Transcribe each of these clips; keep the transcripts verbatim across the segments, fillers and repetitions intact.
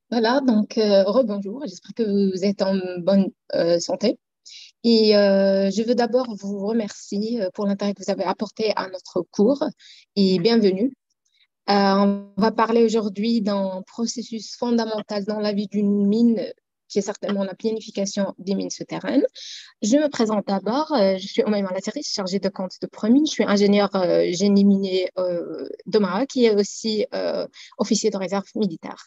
Voilà, donc euh, rebonjour, j'espère que vous êtes en bonne euh, santé. Et euh, je veux d'abord vous remercier euh, pour l'intérêt que vous avez apporté à notre cours et bienvenue. Euh, on va parler aujourd'hui d'un processus fondamental dans la vie d'une mine qui est certainement la planification des mines souterraines. Je me présente d'abord, euh, je suis Omaïma Lasseri, chargée de compte de Promin. Je suis ingénieure euh, génie minier euh, de Maroc qui est aussi euh, officier de réserve militaire.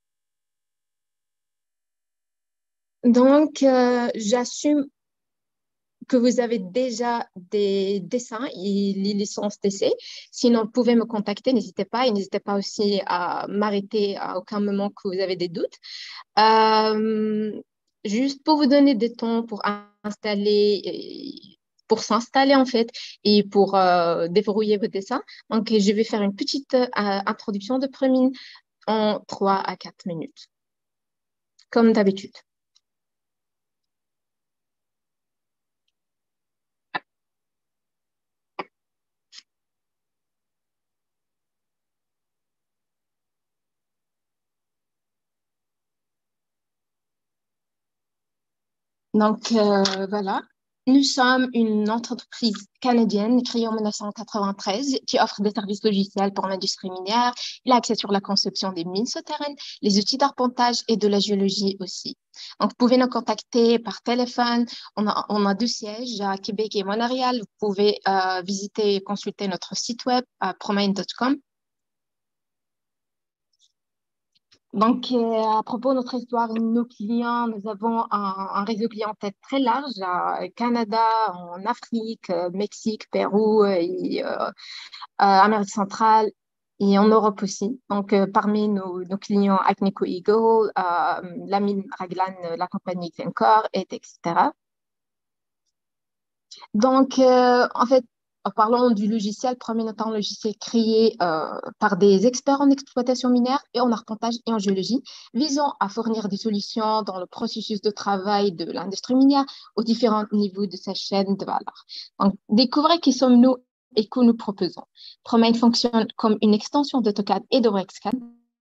Donc, euh, j'assume que vous avez déjà des dessins et les licences d'essai. Sinon, vous pouvez me contacter, n'hésitez pas. Et n'hésitez pas aussi à m'arrêter à aucun moment que vous avez des doutes. Euh, Juste pour vous donner des temps pour installer, et- pour s'installer en fait, et pour euh, déverrouiller vos dessins. Donc, je vais faire une petite euh, introduction de Premine en trois à quatre minutes, comme d'habitude. Donc, euh, voilà. Nous sommes une entreprise canadienne créée en mille neuf cent quatre-vingt-treize qui offre des services logiciels pour l'industrie minière. Il a accès sur la conception des mines souterraines, les outils d'arpentage et de la géologie aussi. Donc, vous pouvez nous contacter par téléphone. On a, on a deux sièges à Québec et Montréal. Vous pouvez euh, visiter et consulter notre site web à promain point com. Donc, euh, à propos de notre histoire, nos clients, nous avons un, un réseau clientèle très large, à Canada, en Afrique, euh, Mexique, Pérou, euh, et, euh, euh, Amérique centrale et en Europe aussi. Donc, euh, parmi nos, nos clients, Agnico Eagle, euh, la mine Raglan, euh, la compagnie Glencore, et etc. Donc, euh, en fait, en parlant du logiciel, premier notamment un logiciel créé euh, par des experts en exploitation minière et en arpentage et en géologie, visant à fournir des solutions dans le processus de travail de l'industrie minière aux différents niveaux de sa chaîne de valeur. Donc, découvrez qui sommes-nous et que nous proposons. Promain fonctionne comme une extension d'AutoCAD et de RexCAD.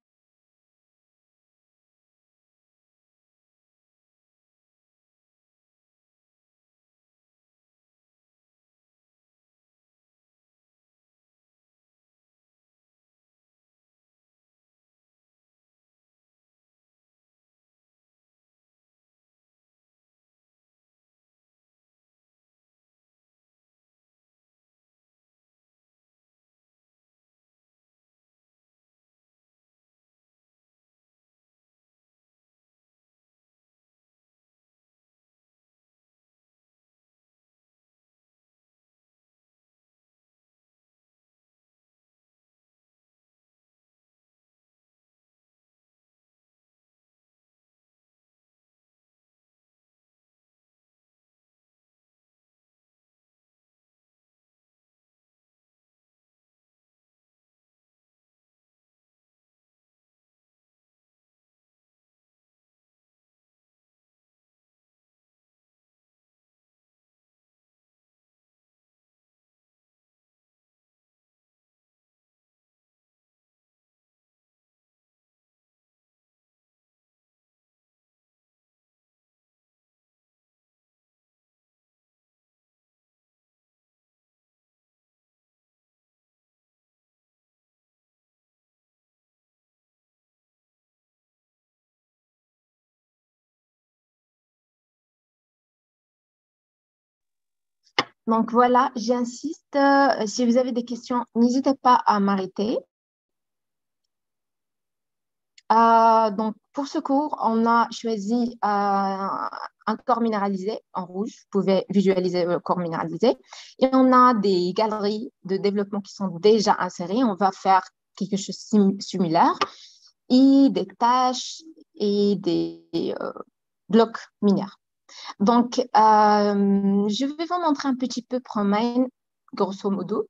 Donc voilà, j'insiste, euh, si vous avez des questions, n'hésitez pas à m'arrêter. Euh, donc, pour ce cours, on a choisi euh, un corps minéralisé en rouge. Vous pouvez visualiser le corps minéralisé. Et on a des galeries de développement qui sont déjà insérées. On va faire quelque chose de sim similaire et des tâches et des euh, blocs minières. Donc, euh, je vais vous montrer un petit peu Promain, grosso modo.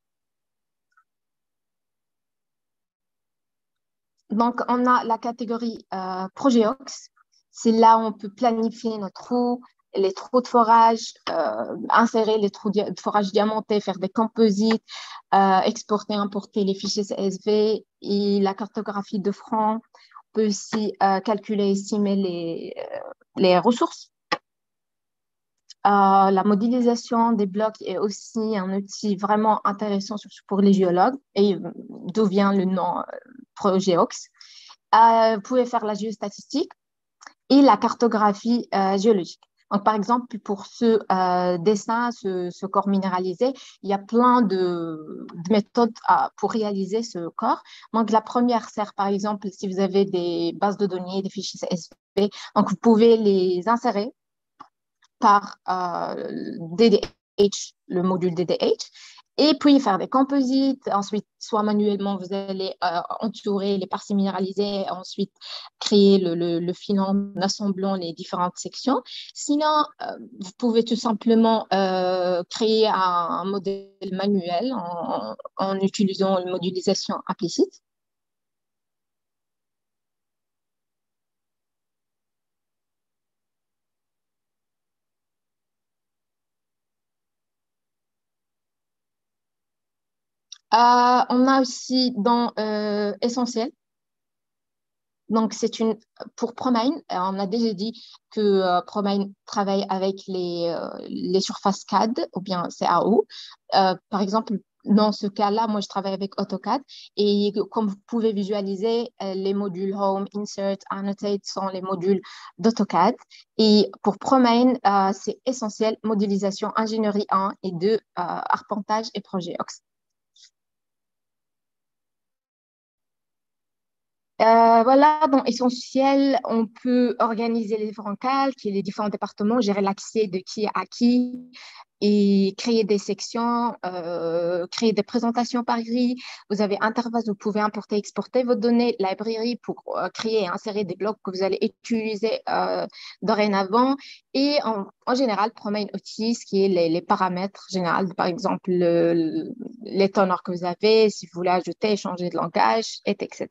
Donc, on a la catégorie euh, Progeox. C'est là où on peut planifier nos trous, les trous de forage, euh, insérer les trous de forage diamantés, faire des composites, euh, exporter, importer les fichiers C S V et la cartographie de front. peut aussi euh, calculer et estimer les, euh, les ressources. Euh, la modélisation des blocs est aussi un outil vraiment intéressant surtout pour les géologues et euh, d'où vient le nom euh, ProGeox. Euh, vous pouvez faire la géostatistique et la cartographie euh, géologique. Donc, par exemple, pour ce euh, dessin, ce, ce, corps minéralisé, il y a plein de, de méthodes à, pour réaliser ce corps. Donc, la première sert, par exemple, si vous avez des bases de données, des fichiers C S V, donc vous pouvez les insérer par euh, D D H, le module D D H, et puis faire des composites. Ensuite, soit manuellement, vous allez euh, entourer les parties minéralisées, ensuite créer le, le, le filon en assemblant les différentes sections. Sinon, euh, vous pouvez tout simplement euh, créer un, un modèle manuel en, en utilisant une modélisation implicite. Euh, on a aussi dans euh, Essentiel. Donc, c'est une, pour ProMine, euh, on a déjà dit que euh, ProMine travaille avec les, euh, les surfaces C A D ou bien C A O. Euh, par exemple, dans ce cas-là, moi, je travaille avec AutoCAD et comme vous pouvez visualiser, euh, les modules Home, Insert, Annotate sont les modules d'AutoCAD. Et pour ProMine, euh, c'est essentiel, modélisation, ingénierie un et deux, euh, arpentage et projet Ox. Euh, voilà, dans Essentiel, on peut organiser les différents calques et les différents départements, gérer l'accès de qui à qui et créer des sections, euh, créer des présentations par grille. Vous avez Interface, vous pouvez importer, exporter vos données, librairie pour euh, créer et insérer des blocs que vous allez utiliser euh, dorénavant. Et en, en général, Promine Outils, qui est les, les paramètres généraux, par exemple le, le, les teneurs que vous avez, si vous voulez ajouter, changer de langage, et etc.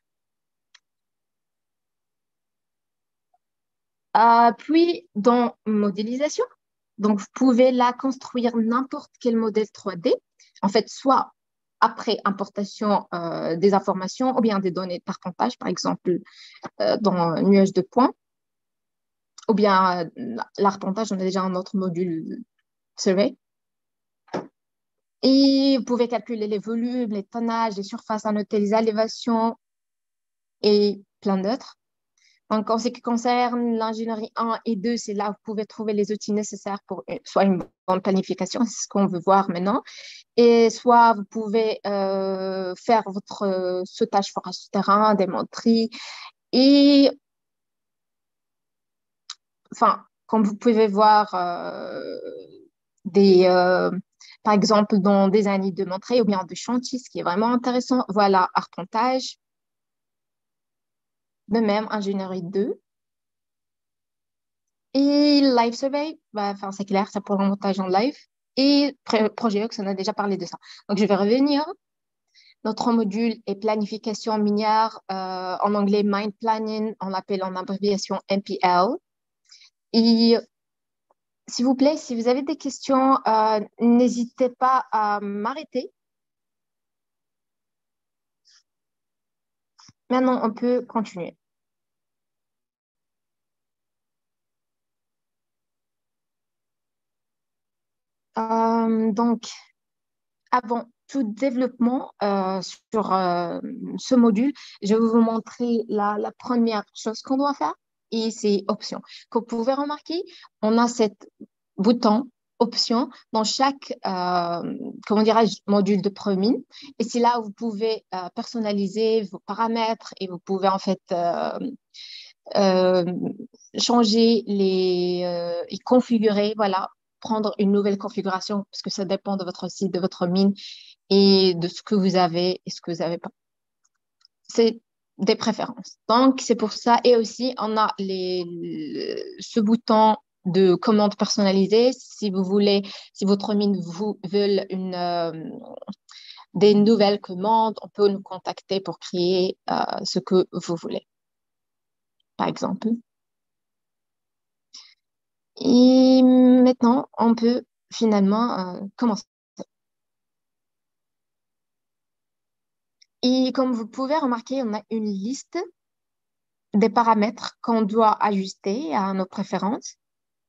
Euh, puis, dans modélisation, donc vous pouvez là construire n'importe quel modèle trois D, en fait, soit après importation euh, des informations ou bien des données par comptage, par exemple, euh, dans un nuage de points, ou bien euh, l'arpentage, on a déjà un autre module survey. Et vous pouvez calculer les volumes, les tonnages, les surfaces, annoter les élévations et plein d'autres. Donc, en ce qui concerne l'ingénierie un et deux, c'est là où vous pouvez trouver les outils nécessaires pour une- soit une bonne planification, c'est ce qu'on veut voir maintenant, et soit vous pouvez euh, faire votre euh, sautage forage souterrain, des menteries, et enfin, comme vous pouvez voir, euh, des, euh, par exemple, dans des années de menterie ou bien de chantier, ce qui est vraiment intéressant, voilà, arpentage, de même, ingénierie deux. Et Live Survey, bah, enfin, c'est clair, c'est pour le montage en live. Et Pré- Projet Ox, on a déjà parlé de ça. Donc, je vais revenir. Notre module est planification minière, euh, en anglais Mine Planning, on l'appelle en abréviation M P L. Et s'il vous plaît, si vous avez des questions, euh, n'hésitez pas à m'arrêter. Maintenant, on peut continuer. Euh, donc, avant tout développement euh, sur euh, ce module, je vais vous montrer la, la première chose qu'on doit faire et c'est option. Comme vous pouvez remarquer, on a cet bouton option dans chaque euh, comment dirais-je, module de Promine. Et c'est là où vous pouvez euh, personnaliser vos paramètres et vous pouvez en fait euh, euh, changer les, euh, et configurer, voilà, prendre une nouvelle configuration parce que ça dépend de votre site, de votre mine et de ce que vous avez et ce que vous n'avez pas. C'est des préférences. Donc, c'est pour ça. Et aussi, on a les, le- ce bouton de commande personnalisée. Si vous voulez, si votre mine vous veut une, euh, des nouvelles commandes, on peut nous contacter pour créer euh, ce que vous voulez, par exemple. Et maintenant, on peut finalement euh, commencer. Et comme vous pouvez remarquer, on a une liste des paramètres qu'on doit ajuster à nos préférences.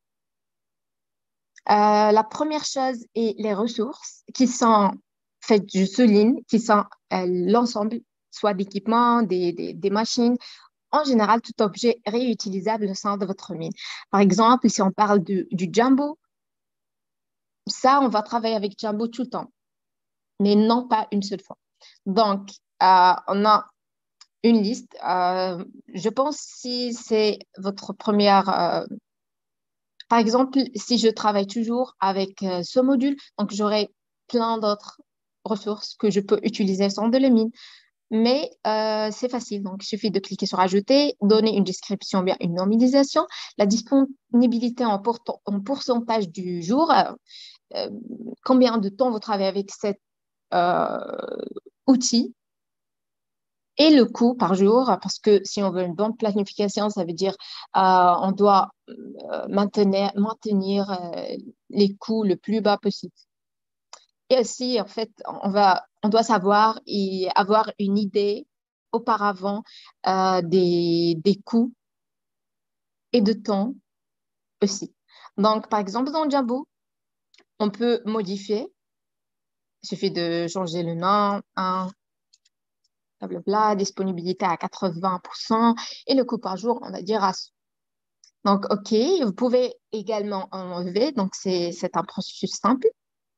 Euh, la première chose est les ressources qui sont faites, je souligne, qui sont euh, l'ensemble, soit d'équipements, des, des, des machines, en général, tout objet réutilisable au sein de votre mine. Par exemple, si on parle du, du Jumbo, ça, on va travailler avec Jumbo tout le temps, mais non pas une seule fois. Donc, euh, on a une liste. Euh, je pense si c'est votre première, euh, par exemple, si je travaille toujours avec euh, ce module, donc j'aurai plein d'autres ressources que je peux utiliser sans de la mine. Mais euh, c'est facile, donc il suffit de cliquer sur Ajouter, donner une description, bien une nominalisation, la disponibilité en, pourtant- en pourcentage du jour, euh, euh, combien de temps vous travaillez avec cet euh, outil et le coût par jour, parce que si on veut une bonne planification, ça veut dire euh, on doit euh, maintenir, maintenir euh, les coûts le plus bas possible. Et aussi, en fait, on va, on doit savoir et avoir une idée auparavant euh, des, des coûts et de temps aussi. Donc, par exemple, dans Jumbo, on peut modifier. Il suffit de changer le nom, hein, blablabla, disponibilité à quatre-vingts pour cent et le coût par jour, on va dire à... Donc, OK, vous pouvez également enlever. Donc, c'est, c'est un processus simple.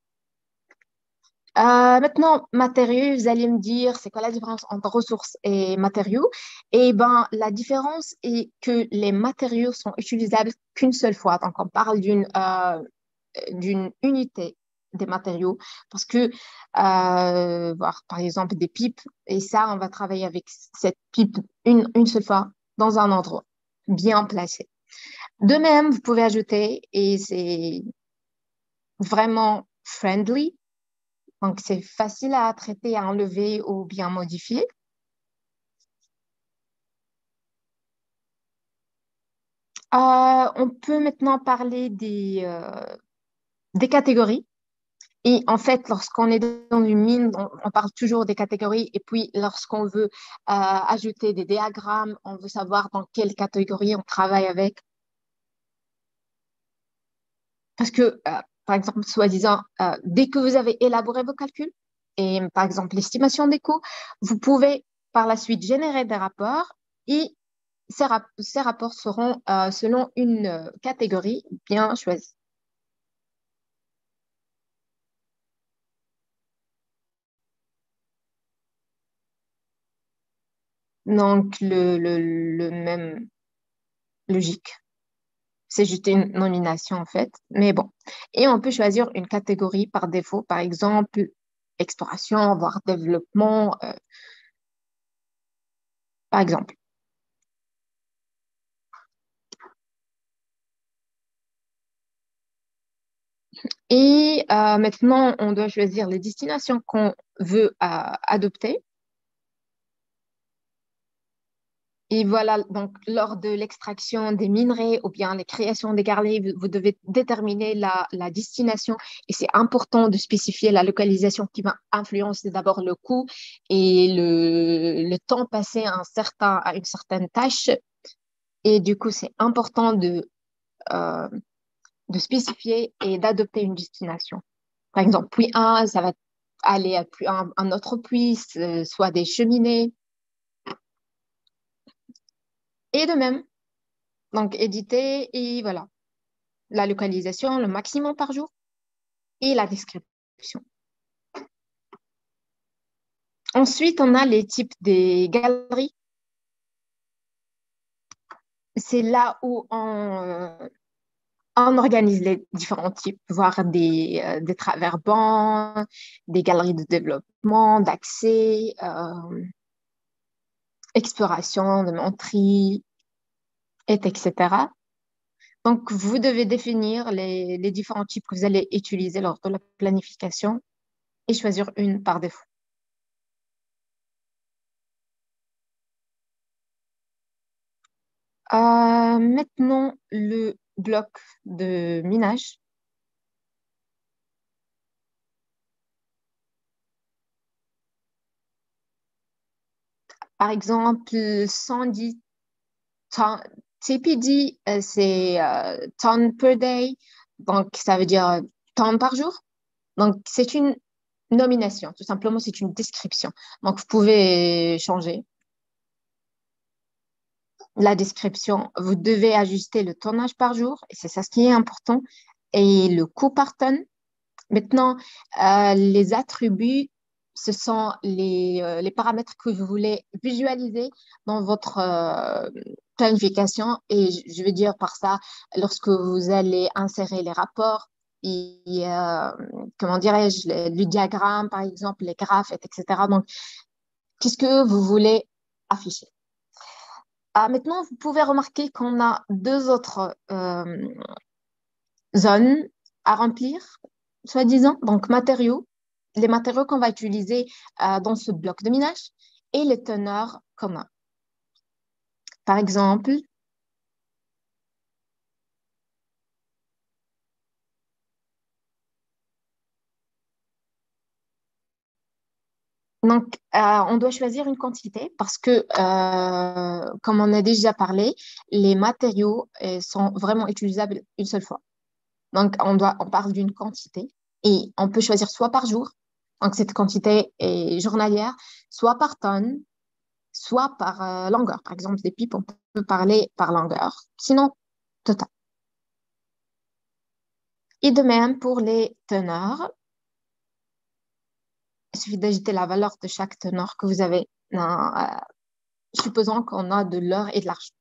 Euh, maintenant, matériaux, vous allez me dire, c'est quoi la différence entre ressources et matériaux? Eh ben, la différence est que les matériaux sont utilisables qu'une seule fois. Donc, on parle d'une euh, d'une unité des matériaux parce que, euh, voir, par exemple, des pipes, et ça, on va travailler avec cette pipe une, une seule fois dans un endroit bien placé. De même, vous pouvez ajouter, et c'est vraiment friendly, donc, c'est facile à traiter, à enlever ou bien modifier. Euh, on peut maintenant parler des, euh, des catégories. Et en fait, lorsqu'on est dans une mine, on, on parle toujours des catégories. Et puis, lorsqu'on veut euh, ajouter des diagrammes, on veut savoir dans quelle catégorie on travaille avec. Parce que, euh, par exemple, soi-disant, euh, dès que vous avez élaboré vos calculs, et par exemple l'estimation des coûts, vous pouvez par la suite générer des rapports et ces, rap- ces rapports seront euh, selon une euh, catégorie bien choisie. Donc, le, le, le même logique. C'est juste une nomination, en fait. Mais bon. Et on peut choisir une catégorie par défaut, par exemple, exploration, voire développement, euh, par exemple. Et euh, maintenant, on doit choisir les destinations qu'on veut euh, adopter. Et voilà, donc lors de l'extraction des minerais ou bien les créations des galets, vous, vous devez déterminer la, la destination et c'est important de spécifier la localisation qui va influencer d'abord le coût et le, le temps passé à, un certain, à une certaine tâche. Et du coup, c'est important de, euh, de spécifier et d'adopter une destination. Par exemple, puits un, ça va aller à puits- un, un autre puits, euh, soit des cheminées. Et de même, donc éditer et voilà. La localisation, le maximum par jour et la description. Ensuite, on a les types des galeries. C'est là où on, euh, on organise les différents types, voire des, euh, des travers-bancs, des galeries de développement, d'accès, euh, exploration, de menterie, et etc. Donc, vous devez définir les, les différents types que vous allez utiliser lors de la planification et choisir une par défaut. Euh, maintenant, le bloc de minage. Par exemple, cent dix. ton- T P D, euh, c'est euh, ton per day, donc ça veut dire euh, temps par jour. Donc, c'est une nomination, tout simplement, c'est une description. Donc, vous pouvez changer la description. Vous devez ajuster le tonnage par jour, et c'est ça ce qui est important, et le coût par tonne. Maintenant, euh, les attributs, ce sont les, euh, les paramètres que vous voulez visualiser dans votre euh, planification. Et je je veux dire par ça, lorsque vous allez insérer les rapports, et, euh, comment dirais-je, le, le diagramme, par exemple, les graphes, et cetera. Donc, qu'est-ce que vous voulez afficher? Ah, maintenant, vous pouvez remarquer qu'on a deux autres euh, zones à remplir, soi-disant, donc matériaux, les matériaux qu'on va utiliser euh, dans ce bloc de minage et les teneurs communs. Par exemple, donc, euh, on doit choisir une quantité parce que, euh, comme on a déjà parlé, les matériaux euh, sont vraiment utilisables une seule fois. Donc, on doit, on parle d'une quantité et on peut choisir soit par jour, donc cette quantité est journalière, soit par tonne, soit par euh, longueur. Par exemple, des pipes, on peut parler par longueur, sinon total. Et de même pour les teneurs, il suffit d'ajouter la valeur de chaque teneur que vous avez, dans, euh, supposons qu'on a de l'or et de l'argent.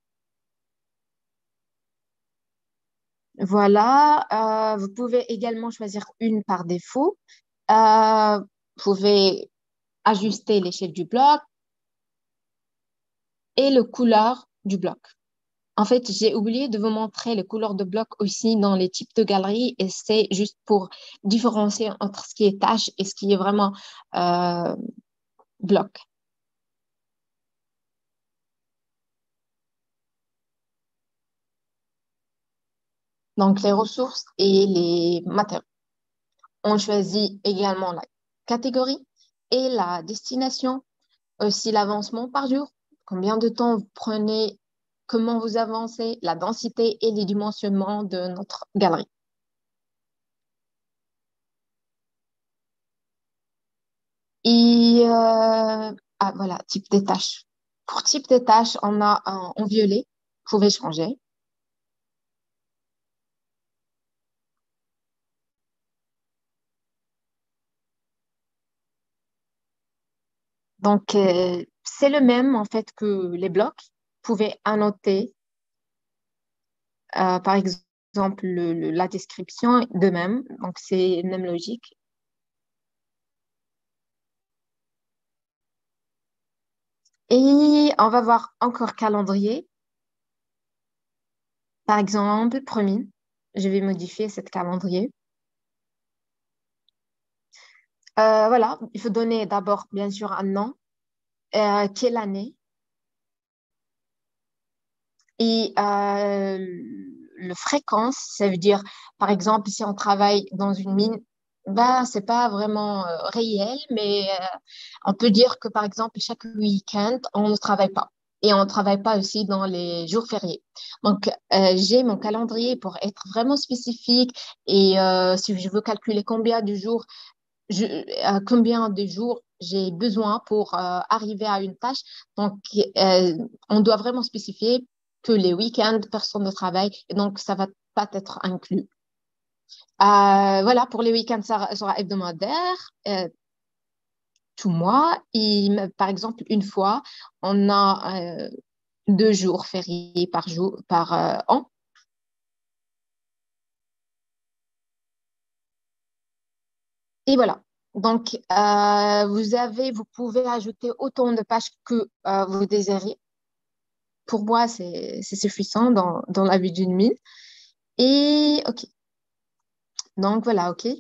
Voilà, euh, vous pouvez également choisir une par défaut. Euh, vous pouvez ajuster l'échelle du bloc et le couleur du bloc. En fait, j'ai oublié de vous montrer les couleurs de blocs aussi dans les types de galeries et c'est juste pour différencier entre ce qui est tâche et ce qui est vraiment euh, bloc. Donc, les ressources et les matériaux. On choisit également la catégorie et la destination, aussi l'avancement par jour. Combien de temps vous prenez, comment vous avancez, la densité et les dimensionnements de notre galerie. Et euh, ah, voilà, type des tâches. Pour type des tâches, on a un, en violet, vous pouvez changer. Donc, euh, c'est le même en fait que les blocs. Vous pouvez annoter, euh, par exemple, le- le- la description de même. Donc, c'est la même logique. Et on va voir encore calendrier. Par exemple, premier, je vais modifier cette calendrier. Euh, voilà, il faut donner d'abord, bien sûr, un nom, euh, quelle année, et euh, le fréquence, ça veut dire, par exemple, si on travaille dans une mine, ben, c'est pas vraiment euh, réel, mais euh, on peut dire que, par exemple, chaque week-end, on ne travaille pas. Et on ne travaille pas aussi dans les jours fériés. Donc, euh, j'ai mon calendrier pour être vraiment spécifique et euh, si je veux calculer combien de jours je, à combien de jours j'ai besoin pour euh, arriver à une tâche. Donc, euh, on doit vraiment spécifier que les week-ends, personne ne travaille, et donc ça va pas être inclus. Euh, voilà, pour les week-ends, ça sera hebdomadaire, euh, tout mois. Et par exemple, une fois, on a euh, deux jours fériés par jour, par euh, an. Et voilà. Donc, euh, vous avez, vous pouvez ajouter autant de pages que euh, vous désirez. Pour moi, c'est c'est suffisant dans, dans la vie d'une mine. Et OK. Donc voilà, OK.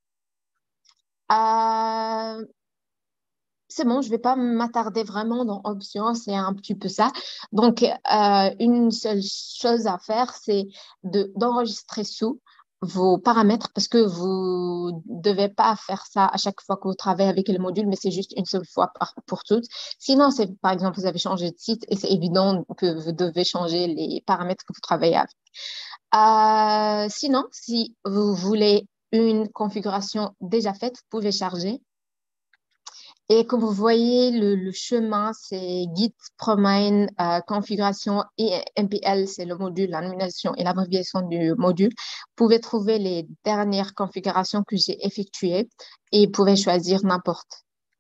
Euh, c'est bon, je ne vais pas m'attarder vraiment dans options, c'est un petit peu ça. Donc, euh, une seule chose à faire, c'est de, d'enregistrer sous. vos paramètres parce que vous ne devez pas faire ça à chaque fois que vous travaillez avec le module, mais c'est juste une seule fois par, pour toutes. Sinon, c'est, par exemple, vous avez changé de site et c'est évident que vous devez changer les paramètres que vous travaillez avec. Euh, sinon, si vous voulez une configuration déjà faite, vous pouvez charger. Et comme vous voyez, le, le chemin, c'est Git, Promine, euh, configuration et M P L, c'est le module, l'animation et l'abréviation du module. Vous pouvez trouver les dernières configurations que j'ai effectuées et vous pouvez choisir n'importe.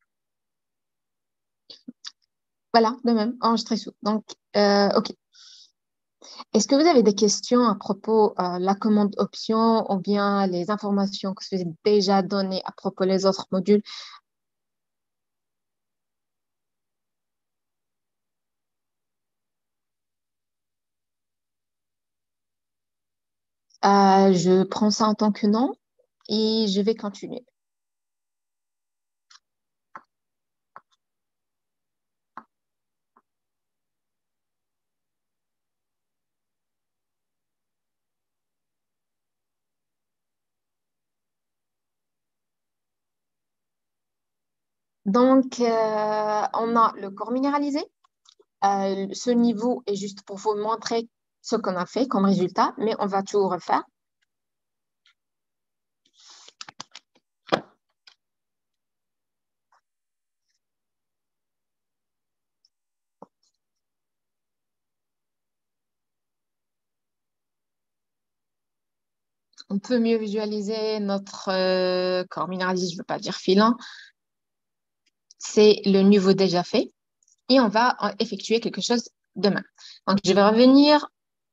Voilà, de même, enregistrer sous. Donc, euh, OK. Est-ce que vous avez des questions à propos de la commande option ou bien les informations que je vous ai déjà données à propos des autres modules? Euh, je prends ça en tant que non et je vais continuer. Donc, euh, on a le corps minéralisé. Euh, ce niveau est juste pour vous montrer ce qu'on a fait comme résultat, mais on va tout refaire. On peut mieux visualiser notre euh, corps minéralisé, je ne veux pas dire filin. C'est le niveau déjà fait et on va en effectuer quelque chose demain. Donc, je vais revenir.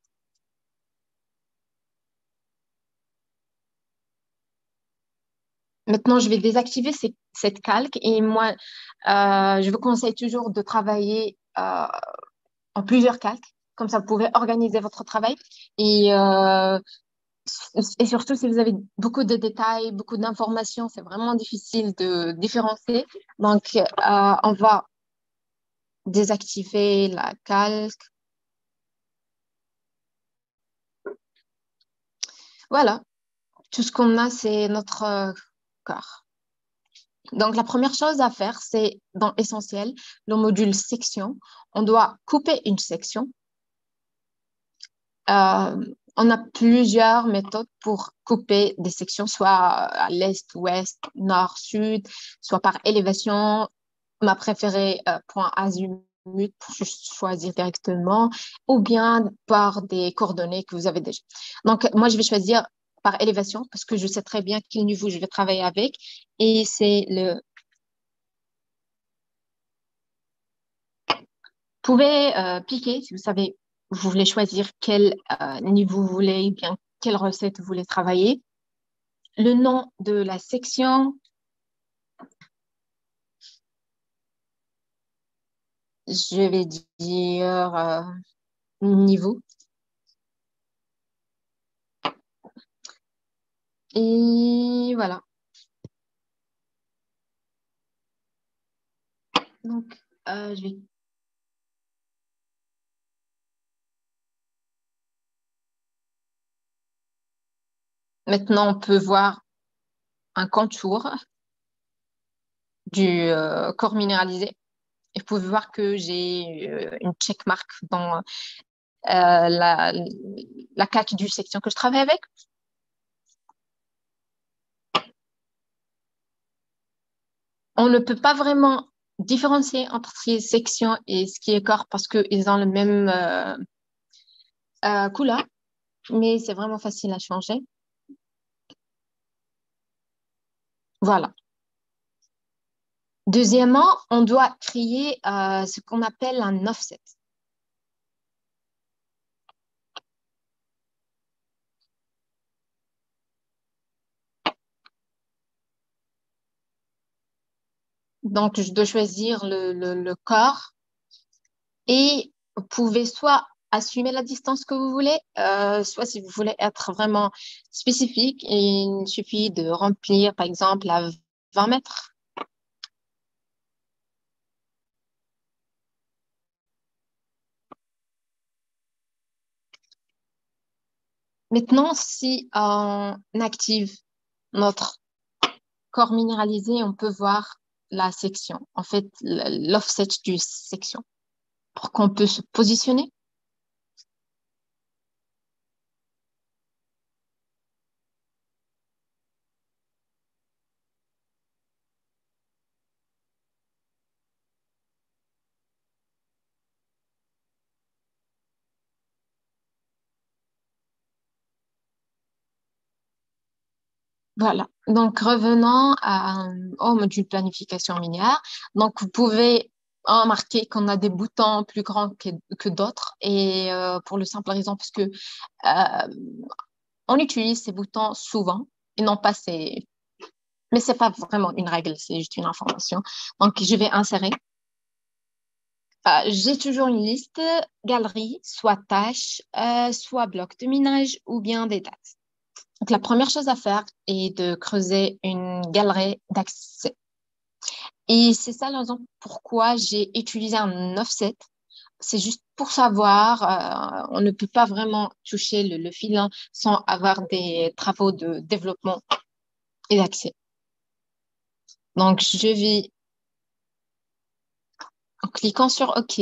Maintenant, je vais désactiver ces- cette calque et moi, euh, je vous conseille toujours de travailler euh, en plusieurs calques. Comme ça, vous pouvez organiser votre travail. Et, euh, et surtout, si vous avez beaucoup de détails, beaucoup d'informations, c'est vraiment difficile de différencier. Donc, euh, on va désactiver la calque. Voilà, tout ce qu'on a, c'est notre euh, corps. Donc, la première chose à faire, c'est dans Essentiel, le module section. On doit couper une section. Euh, on a plusieurs méthodes pour couper des sections, soit à l'est, ouest, nord, sud, soit par élévation. Ma préférée, euh, point azimut, pour juste choisir directement, ou bien par des coordonnées que vous avez déjà. Donc, moi, je vais choisir par élévation parce que je sais très bien quel niveau je vais travailler avec. Et c'est le... Vous pouvez euh, piquer si vous savez, vous voulez choisir quel euh, niveau vous voulez, ou bien quelle recette vous voulez travailler. Le nom de la section, je vais dire euh, niveau. Et voilà. Donc, euh, je vais... Maintenant, on peut voir un contour du euh, corps minéralisé. Et vous pouvez voir que j'ai euh, une checkmark dans euh, la, la caque du section que je travaille avec. On ne peut pas vraiment différencier entre ces sections et ce qui est corps parce qu'ils ont le même euh, euh, couleur, mais c'est vraiment facile à changer. Voilà. Deuxièmement, on doit créer euh, ce qu'on appelle un offset. Donc, je dois choisir le, le, le corps et vous pouvez soit assumer la distance que vous voulez, euh, soit si vous voulez être vraiment spécifique, il suffit de remplir, par exemple, à vingt mètres. Maintenant, si on active notre corps minéralisé, on peut voir la section, en fait, l- l'offset du section, pour qu'on peut se positionner. Voilà. Donc, revenons à, au module planification minière. Donc, vous pouvez remarquer qu'on a des boutons plus grands que, que d'autres. Et euh, pour le simple raison, parce que euh, on utilise ces boutons souvent et non pas ces... Mais c'est pas vraiment une règle, c'est juste une information. Donc, je vais insérer. Euh, j'ai toujours une liste, galerie, soit tâches, euh, soit bloc de minage ou bien des dates. Donc, la première chose à faire est de creuser une galerie d'accès. Et c'est ça la raison pourquoi j'ai utilisé un offset. C'est juste pour savoir, euh, on ne peut pas vraiment toucher le, le filin sans avoir des travaux de développement et d'accès. Donc, je vais, en cliquant sur OK,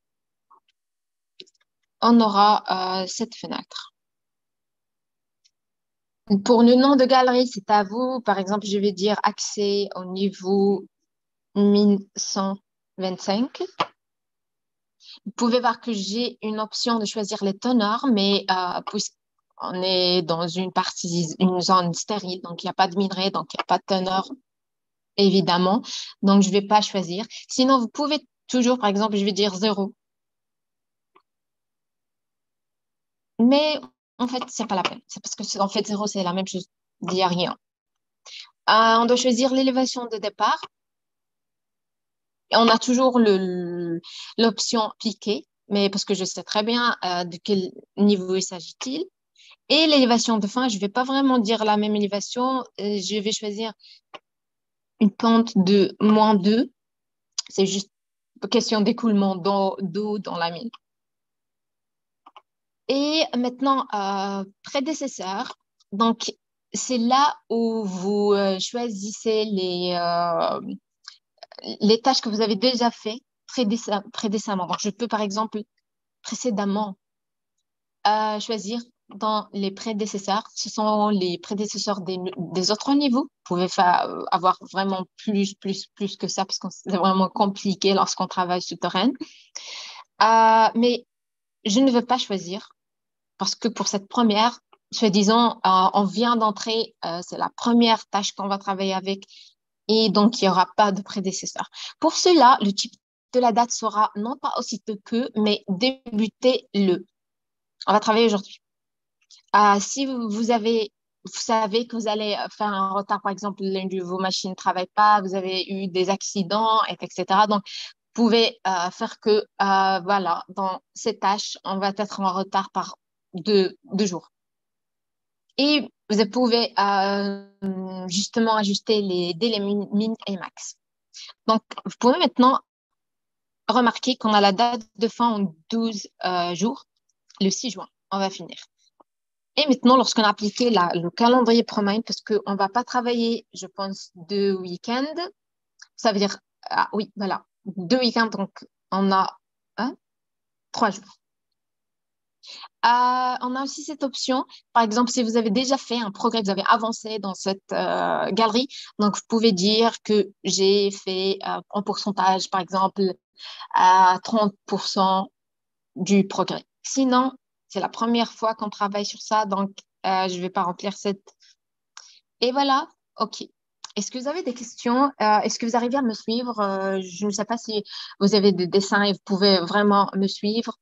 on aura euh, cette fenêtre. Pour le nom de galerie, c'est à vous. Par exemple, je vais dire accès au niveau mille cent vingt-cinq. Vous pouvez voir que j'ai une option de choisir les teneurs, mais euh, puisqu'on est dans une partie, une zone stérile, donc il n'y a pas de minerai, donc il n'y a pas de teneur, évidemment. Donc, je ne vais pas choisir. Sinon, vous pouvez toujours, par exemple, je vais dire zéro. Mais en fait, c'est pas la peine. C'est parce que c'est- en fait, zéro, c'est la même chose. Il n'y a rien. Euh, on doit choisir l'élévation de départ. Et on a toujours le, l'option piqué, mais parce que je sais très bien euh, de quel niveau il s'agit-il. Et l'élévation de fin, je ne vais pas vraiment dire la même élévation. Euh, je vais choisir une pente de moins deux. C'est juste question d'écoulement d'eau d'eau dans la mine. Et maintenant, euh, prédécesseur. Donc, c'est là où vous euh, choisissez les, euh, les tâches que vous avez déjà fait prédéce- précédemment. Donc, je peux, par exemple, précédemment euh, choisir dans les prédécesseurs. Ce sont les prédécesseurs des, des autres niveaux. Vous pouvez faire, euh, avoir vraiment plus, plus, plus que ça, parce que c'est vraiment compliqué lorsqu'on travaille souterrain. Euh, mais je ne veux pas choisir, parce que pour cette première, soi-disant, euh, on vient d'entrer, euh, c'est la première tâche qu'on va travailler avec, et donc il n'y aura pas de prédécesseur. Pour cela, le type de la date sera non pas aussitôt que, mais débuter le. On va travailler aujourd'hui. Euh, si vous, vous avez, vous savez que vous allez faire un retard, par exemple, l'une de vos machines ne travaille pas, vous avez eu des accidents, et cetera. Donc, vous pouvez euh, faire que, euh, voilà, dans ces tâches, on va être en retard par deux, deux jours. Et vous pouvez euh, justement ajuster les délais min, min et max. Donc, vous pouvez maintenant remarquer qu'on a la date de fin en douze euh, jours, le six juin. On va finir. Et maintenant, lorsqu'on a appliqué la, le calendrier ProMind, parce qu'on ne va pas travailler, je pense, deux week-ends, ça veut dire, ah oui, voilà, deux week-ends, donc on a hein, trois jours. Euh, on a aussi cette option, par exemple, si vous avez déjà fait un progrès, vous avez avancé dans cette euh, galerie, donc vous pouvez dire que j'ai fait euh, en pourcentage, par exemple, à trente pour cent du progrès. Sinon, c'est la première fois qu'on travaille sur ça, donc euh, je ne vais pas remplir cette. Et voilà, ok. Est-ce que vous avez des questions? Euh, est-ce que vous arrivez à me suivre? Euh, je ne sais pas si vous avez des dessins et vous pouvez vraiment me suivre.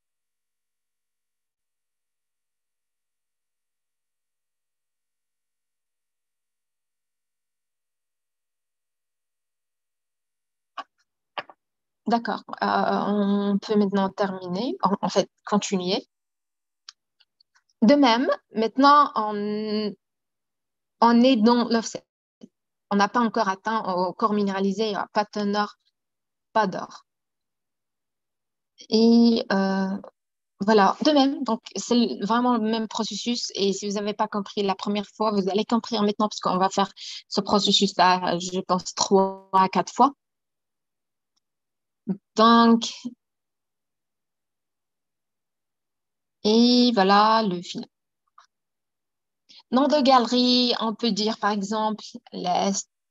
D'accord. Euh, on peut maintenant terminer, en, en fait, continuer. De même, maintenant, on, on est dans l'offset. On n'a pas encore atteint au corps minéralisé, il n'y a pas de teneur, pas d'or. Et euh, Voilà, de même, donc c'est le- vraiment le même processus et si vous n'avez pas compris la première fois, vous allez comprendre maintenant parce qu'on va faire ce processus-là, je pense, trois à quatre fois. Donc, et voilà le film. Nom de galerie, on peut dire par exemple les-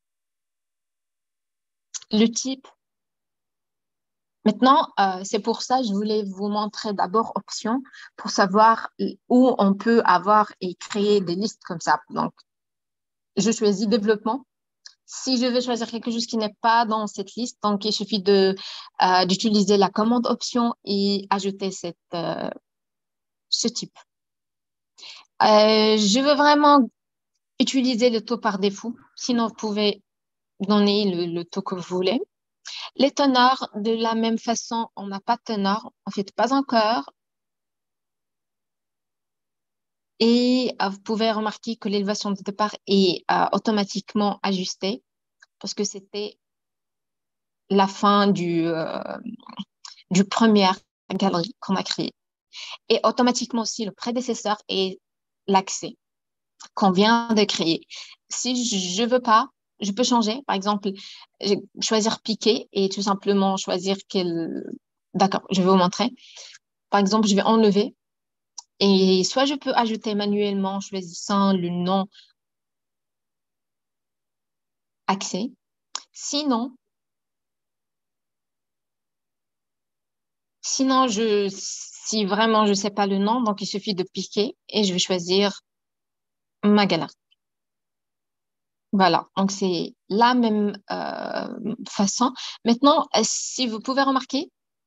le type. Maintenant, euh, c'est pour ça que je voulais vous montrer d'abord options pour savoir où on peut avoir et créer des listes comme ça. Donc, je choisis développement. Si je veux choisir quelque chose qui n'est pas dans cette liste, donc il suffit de, euh, d'utiliser la commande option et ajouter cette, euh, ce type. Euh, je veux vraiment utiliser le taux par défaut. Sinon, vous pouvez donner le, le taux que vous voulez. Les teneurs, de la même façon, on n'a pas de teneur. En fait, pas encore. Et euh, vous pouvez remarquer que l'élévation de départ est euh, automatiquement ajustée parce que c'était la fin du, euh, du première galerie qu'on a créée. Et automatiquement aussi le prédécesseur et l'accès qu'on vient de créer. Si je veux pas, je peux changer. Par exemple, je- choisir piquer et tout simplement choisir quel... D'accord, je vais vous montrer. Par exemple, je vais enlever et soit je peux ajouter manuellement en choisissant le nom accès. Sinon, sinon je, si vraiment je sais pas le nom, donc il suffit de piquer et je vais choisir ma galerie. Voilà, donc c'est la même euh, façon. Maintenant, euh, si vous pouvez remarquer,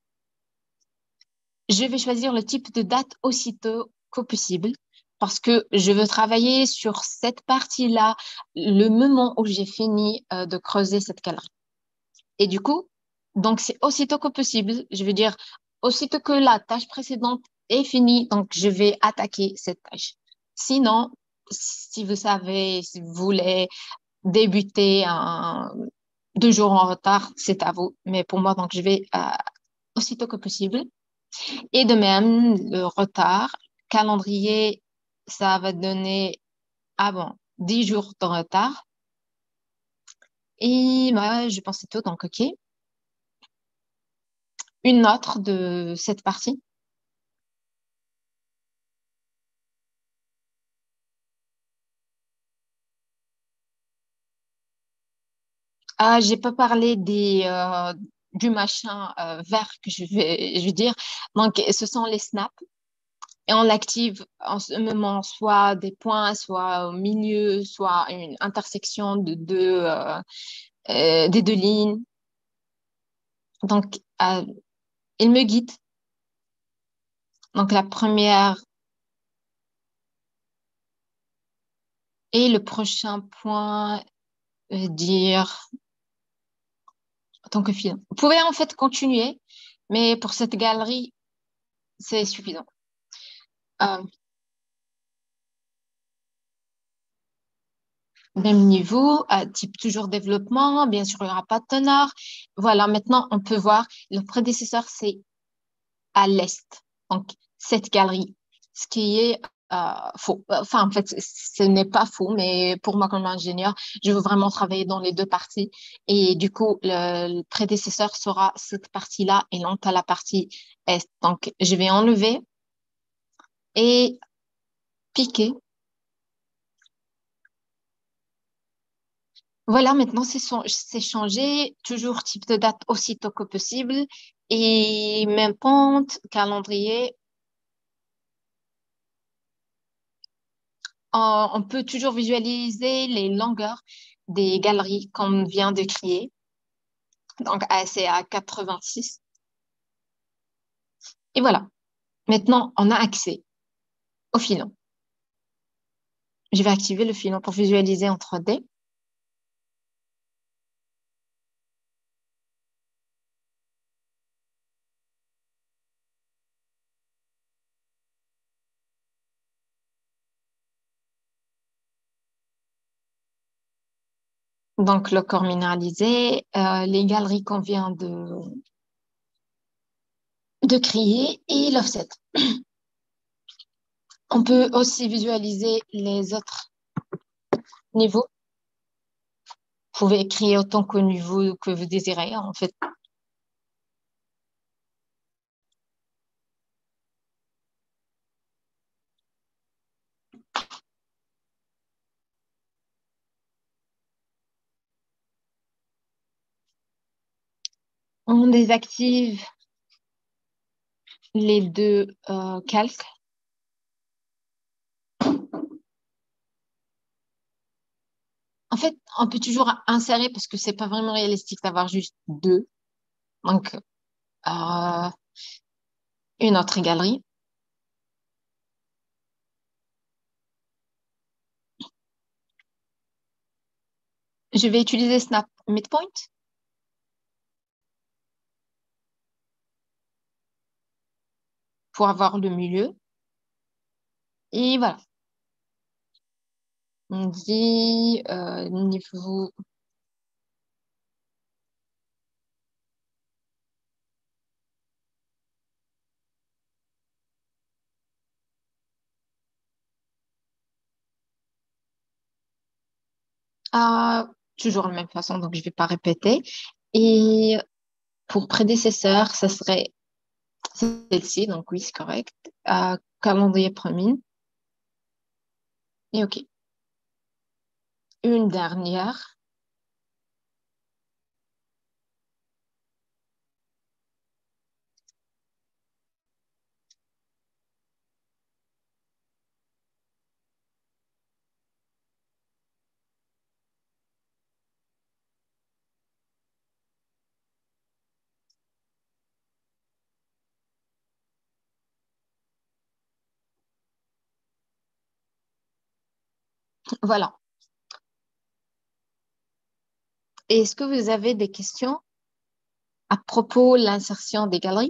je vais choisir le type de date aussitôt que possible parce que je veux travailler sur cette partie-là le moment où j'ai fini euh, de creuser cette galerie. Et du coup, donc c'est aussitôt que possible. Je veux dire, aussitôt que la tâche précédente est finie, donc je vais attaquer cette tâche. Sinon, si vous savez, si vous voulez débuter un, deux jours en retard, c'est à vous. Mais pour moi, donc, je vais euh, aussitôt que possible. Et de même, le retard, calendrier, ça va donner, ah bon, dix jours de retard. Et bah, je pense que c'est tout, donc OK. Une autre de cette partie. Ah, j'ai pas parlé des, euh, du machin euh, vert que je vais, je veux dire. Donc, ce sont les snaps. Et on l'active en ce moment soit des points, soit au milieu, soit une intersection de deux, euh, euh, des deux lignes. Donc, euh, il me guide. Donc, la première et le prochain point, veut dire en tant que fil. Vous pouvez en fait continuer, mais pour cette galerie, c'est suffisant. Euh, Même niveau, euh, type toujours développement, bien sûr, il n'y aura pas de teneur. Voilà, maintenant, on peut voir le prédécesseur, c'est à l'est. Donc, cette galerie, ce qui est euh, faux. Enfin, en fait, ce n'est pas faux, mais pour moi, comme ingénieur, je veux vraiment travailler dans les deux parties. Et du coup, le, le prédécesseur sera cette partie-là et non pas la partie est. Donc, je vais enlever et piquer. Voilà, maintenant, c'est son- c'est changé. Toujours type de date aussitôt que possible. Et même pente, calendrier. On, on peut toujours visualiser les longueurs des galeries qu'on vient de créer. Donc, ah, c'est à quatre-vingt-six. Et voilà. Maintenant, on a accès au filon. Je vais activer le filon pour visualiser en trois D. Donc, le corps minéralisé, euh, les galeries qu'on vient de, de créer et l'offset. On peut aussi visualiser les autres niveaux. Vous pouvez créer autant que niveau que vous désirez, en fait. On désactive les deux euh, calques. En fait, on peut toujours insérer parce que c'est pas vraiment réalistique d'avoir juste deux. Donc, euh, une autre galerie. Je vais utiliser Snap Midpoint pour avoir le milieu. Et voilà. On dit euh, niveau. Ah, toujours de la même façon, donc je vais pas répéter. Et pour prédécesseur, ça serait celle-ci, donc oui, c'est correct. Euh, calendrier premier. Et OK. Une dernière. Voilà. Est-ce que vous avez des questions à propos de l'insertion des galeries?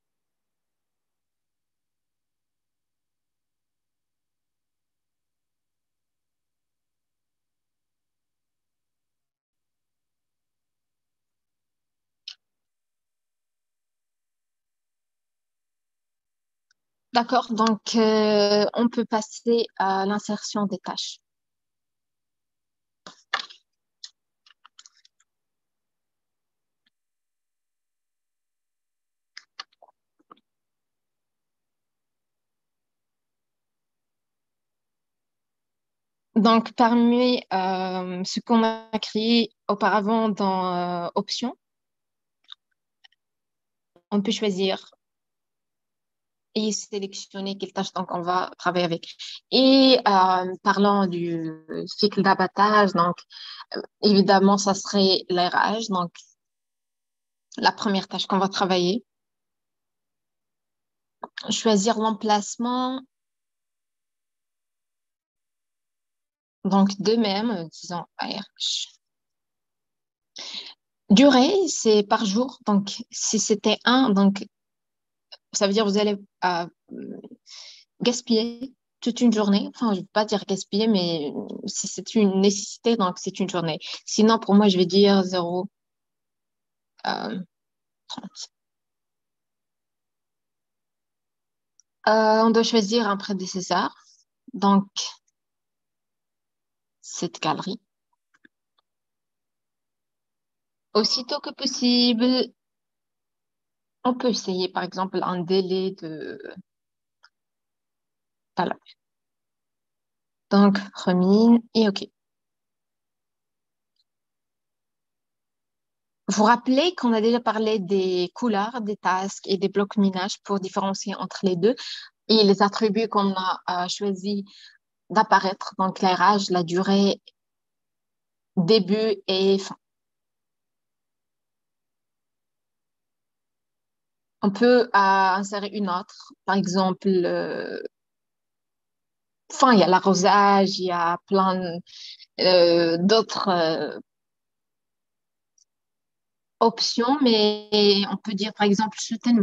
D'accord, donc euh, on peut passer à l'insertion des tâches. Donc, parmi euh, ce qu'on a créé auparavant dans euh, Options, on peut choisir et sélectionner quelle tâche donc on va travailler avec. Et euh, parlant du cycle d'abattage, donc euh, évidemment, ça serait l'aérage, donc la première tâche qu'on va travailler. Choisir l'emplacement, donc de même, euh, disons A R H. Durée, c'est par jour, donc si c'était un, donc ça veut dire que vous allez euh, gaspiller toute une journée. Enfin, je ne veux pas dire gaspiller, mais si c'est une nécessité, donc c'est une journée. Sinon, pour moi, je vais dire zéro euh, trente. Euh, on doit choisir un prédécesseur. Donc, cette galerie. Aussitôt que possible, on peut essayer, par exemple, un délai de... Voilà. Donc, remine et OK. Vous vous rappelez qu'on a déjà parlé des couleurs, des tasks et des blocs minage pour différencier entre les deux et les attributs qu'on a euh, choisi d'apparaître, donc l'éclairage, la durée, début et fin. On peut euh, insérer une autre, par exemple, euh, enfin, il y a l'arrosage, il y a plein euh, d'autres euh, options, mais on peut dire, par exemple, soutènement.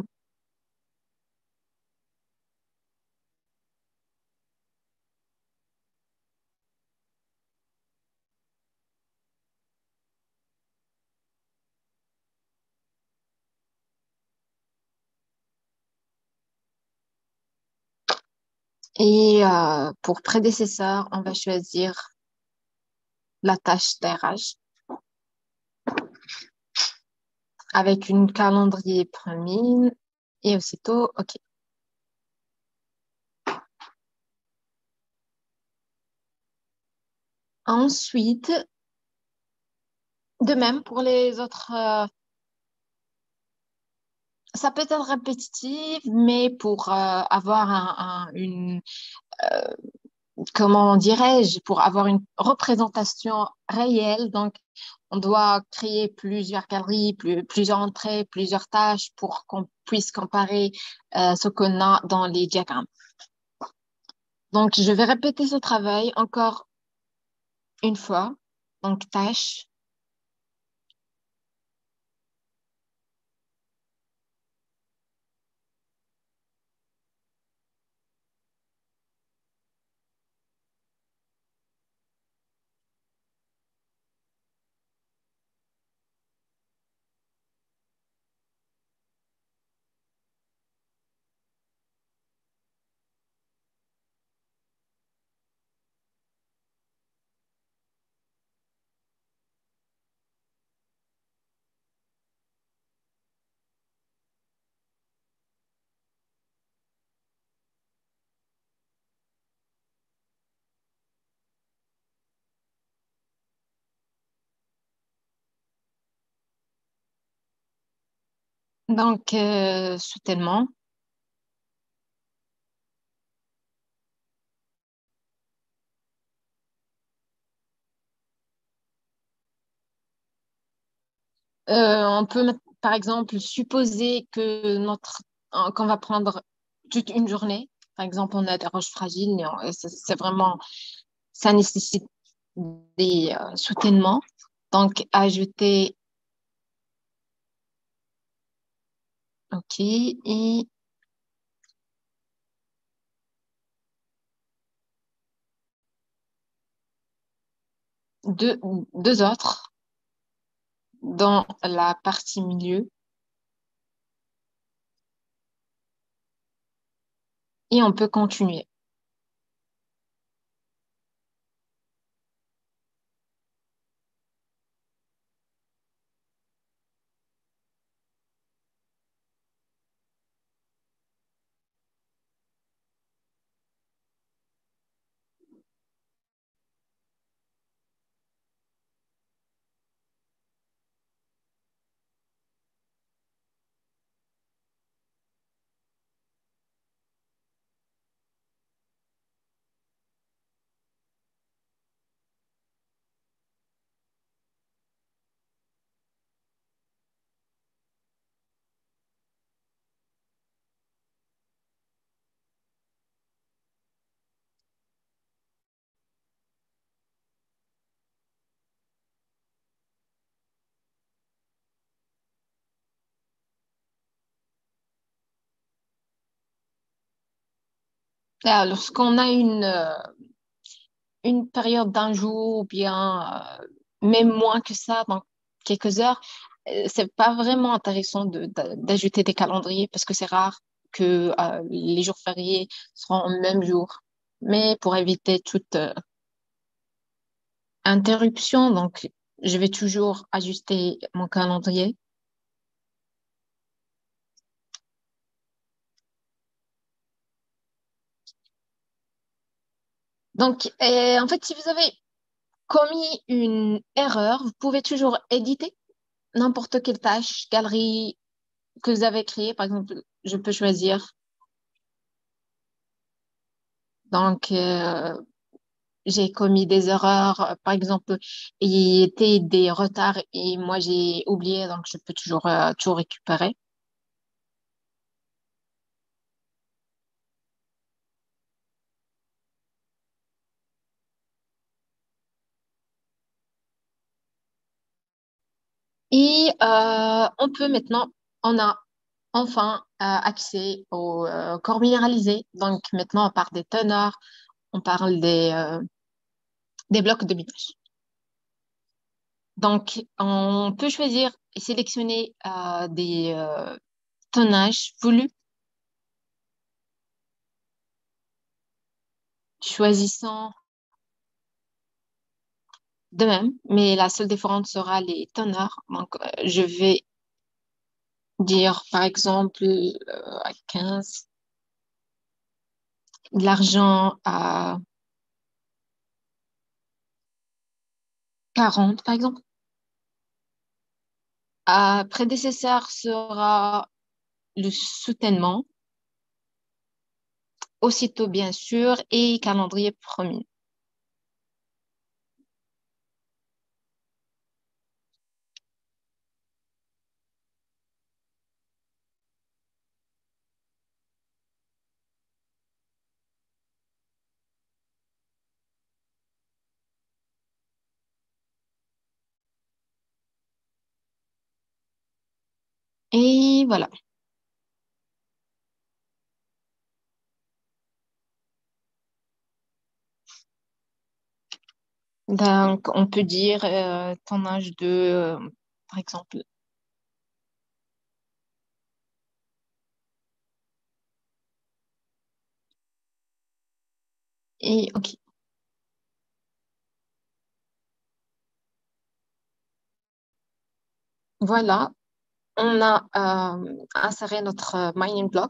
Et euh, pour prédécesseur, on va choisir la tâche D R H avec une calendrier premier et aussitôt, OK. Ensuite, de même pour les autres, euh, ça peut être répétitif, mais pour euh, avoir un, un- une, comment dirais-je, pour avoir une représentation réelle, donc on doit créer plusieurs galeries, plus- plusieurs entrées, plusieurs tâches pour qu'on puisse comparer euh, ce qu'on a dans les diagrammes. Donc, je vais répéter ce travail encore une fois. Donc, tâche. Donc, euh, soutènement. Euh, on peut, met- par exemple, supposer que notre, euh, qu'on va prendre toute une journée. Par exemple, on a des roches fragiles, et on- c'est c'est vraiment, ça nécessite des euh, soutènements. Donc, ajouter, OK, et deux, deux autres dans la partie milieu. Et on peut continuer. Là, lorsqu'on a une, euh, une période d'un jour ou bien euh, même moins que ça, dans quelques heures, euh, c'est pas vraiment intéressant de- de- d'ajouter des calendriers parce que c'est rare que euh, les jours fériés seront au même jour. Mais pour éviter toute euh, interruption, donc je vais toujours ajuster mon calendrier. Donc, euh, en fait, si vous avez commis une erreur, vous pouvez toujours éditer n'importe quelle tâche, galerie que vous avez créée. Par exemple, je peux choisir. Donc, euh, j'ai commis des erreurs. euh, Par exemple, il y était des retards et moi, j'ai oublié. Donc, je peux toujours euh, tout récupérer. Et euh, on peut maintenant, on a enfin euh, accès au euh, corps minéralisé. Donc, maintenant, on parle des teneurs, on parle des, euh, des blocs de minage. Donc, on peut choisir et sélectionner euh, des euh, tonnages voulus. choisissant de même, mais la seule différence sera les teneurs. Donc, euh, je vais dire, par exemple, euh, à quinze, de l'argent à quarante, par exemple. À prédécesseur sera le soutènement, aussitôt bien sûr, et calendrier premier. Et voilà. Donc, on peut dire euh, ton âge de, euh, par exemple. Et ok, voilà. On a euh, inséré notre euh, mining block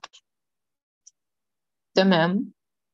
de même.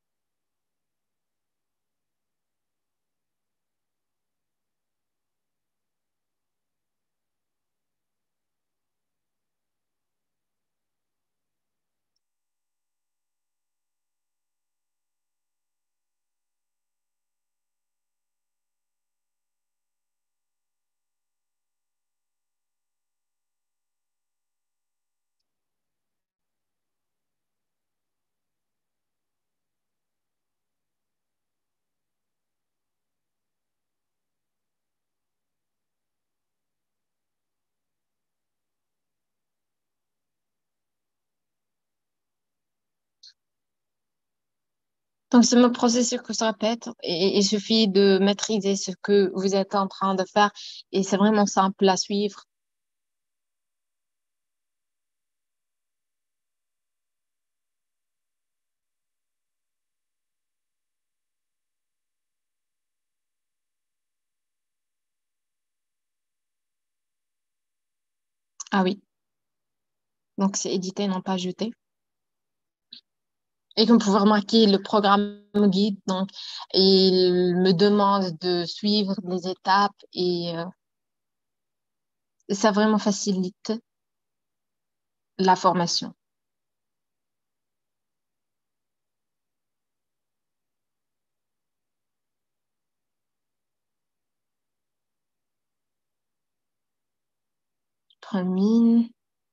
Donc, c'est le processus que se répète et il suffit de maîtriser ce que vous êtes en train de faire et c'est vraiment simple à suivre. Ah oui, donc c'est éditer, non pas jeter. Et comme vous pouvez remarquer, le programme me guide, donc il me demande de suivre les étapes et euh, ça vraiment facilite la formation. Premier,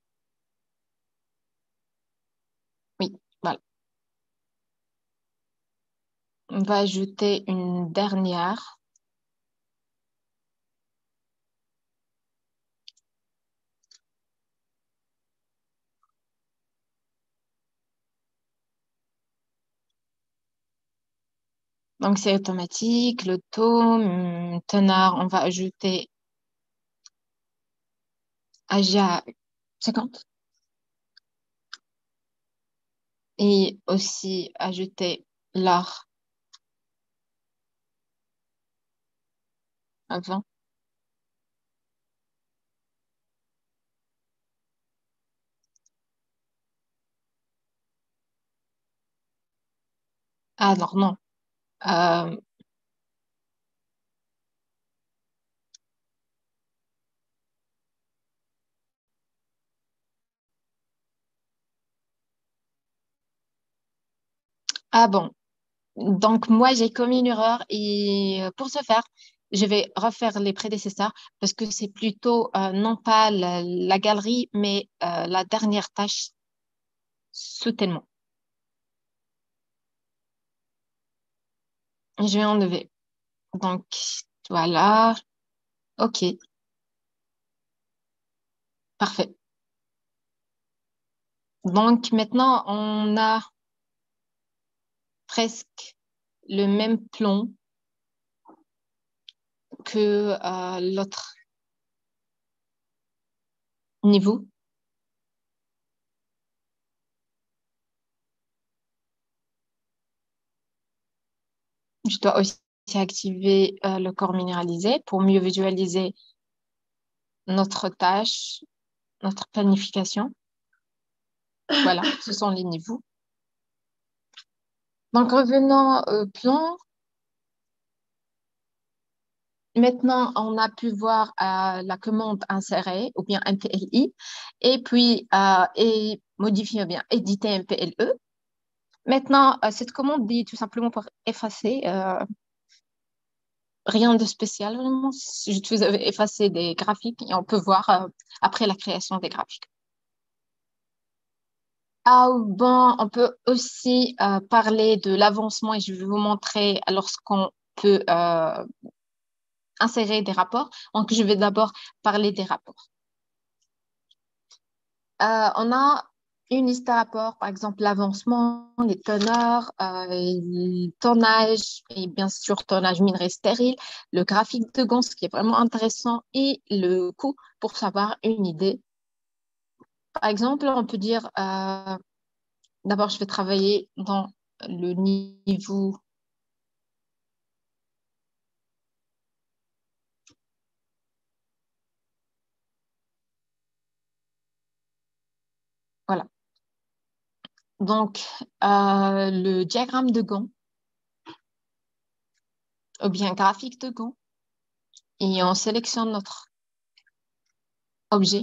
oui, voilà. On va ajouter une dernière. Donc c'est automatique. Le taux, hum, teneur, on va ajouter A G A cinquante et aussi ajouter l'or à vingt. Ah non, non. Euh, ah bon. Donc, moi, j'ai commis une erreur et euh, pour ce faire, je vais refaire les prédécesseurs parce que c'est plutôt euh, non pas la, la galerie, mais euh, la dernière tâche soutènement. Je vais enlever. Donc, voilà. OK, parfait. Donc, maintenant, on a presque le même plan que euh, l'autre niveau. Je dois aussi activer euh, le corps minéralisé pour mieux visualiser notre tâche, notre planification. Voilà, ce sont les niveaux. Donc, revenons au plan. Maintenant, on a pu voir euh, la commande insérer ou bien M P L I et puis euh, et modifier ou bien éditer M P L E. Maintenant, euh, cette commande dit tout simplement pour effacer, euh, rien de spécial vraiment. Juste vous avez effacé des graphiques et on peut voir euh, après la création des graphiques. Ah, bon, on peut aussi euh, parler de l'avancement et je vais vous montrer lorsqu'on peut euh, insérer des rapports. Donc, je vais d'abord parler des rapports. Euh, on a une liste de rapports, par exemple l'avancement, les teneurs, euh, le tonnage, et bien sûr tonnage minerai stérile, le graphique de Gantt, ce qui est vraiment intéressant, et le coût pour savoir une idée. Par exemple, on peut dire, euh, d'abord, je vais travailler dans le niveau. Voilà. Donc, euh, le diagramme de Gantt, ou bien graphique de Gantt, et on sélectionne notre objet.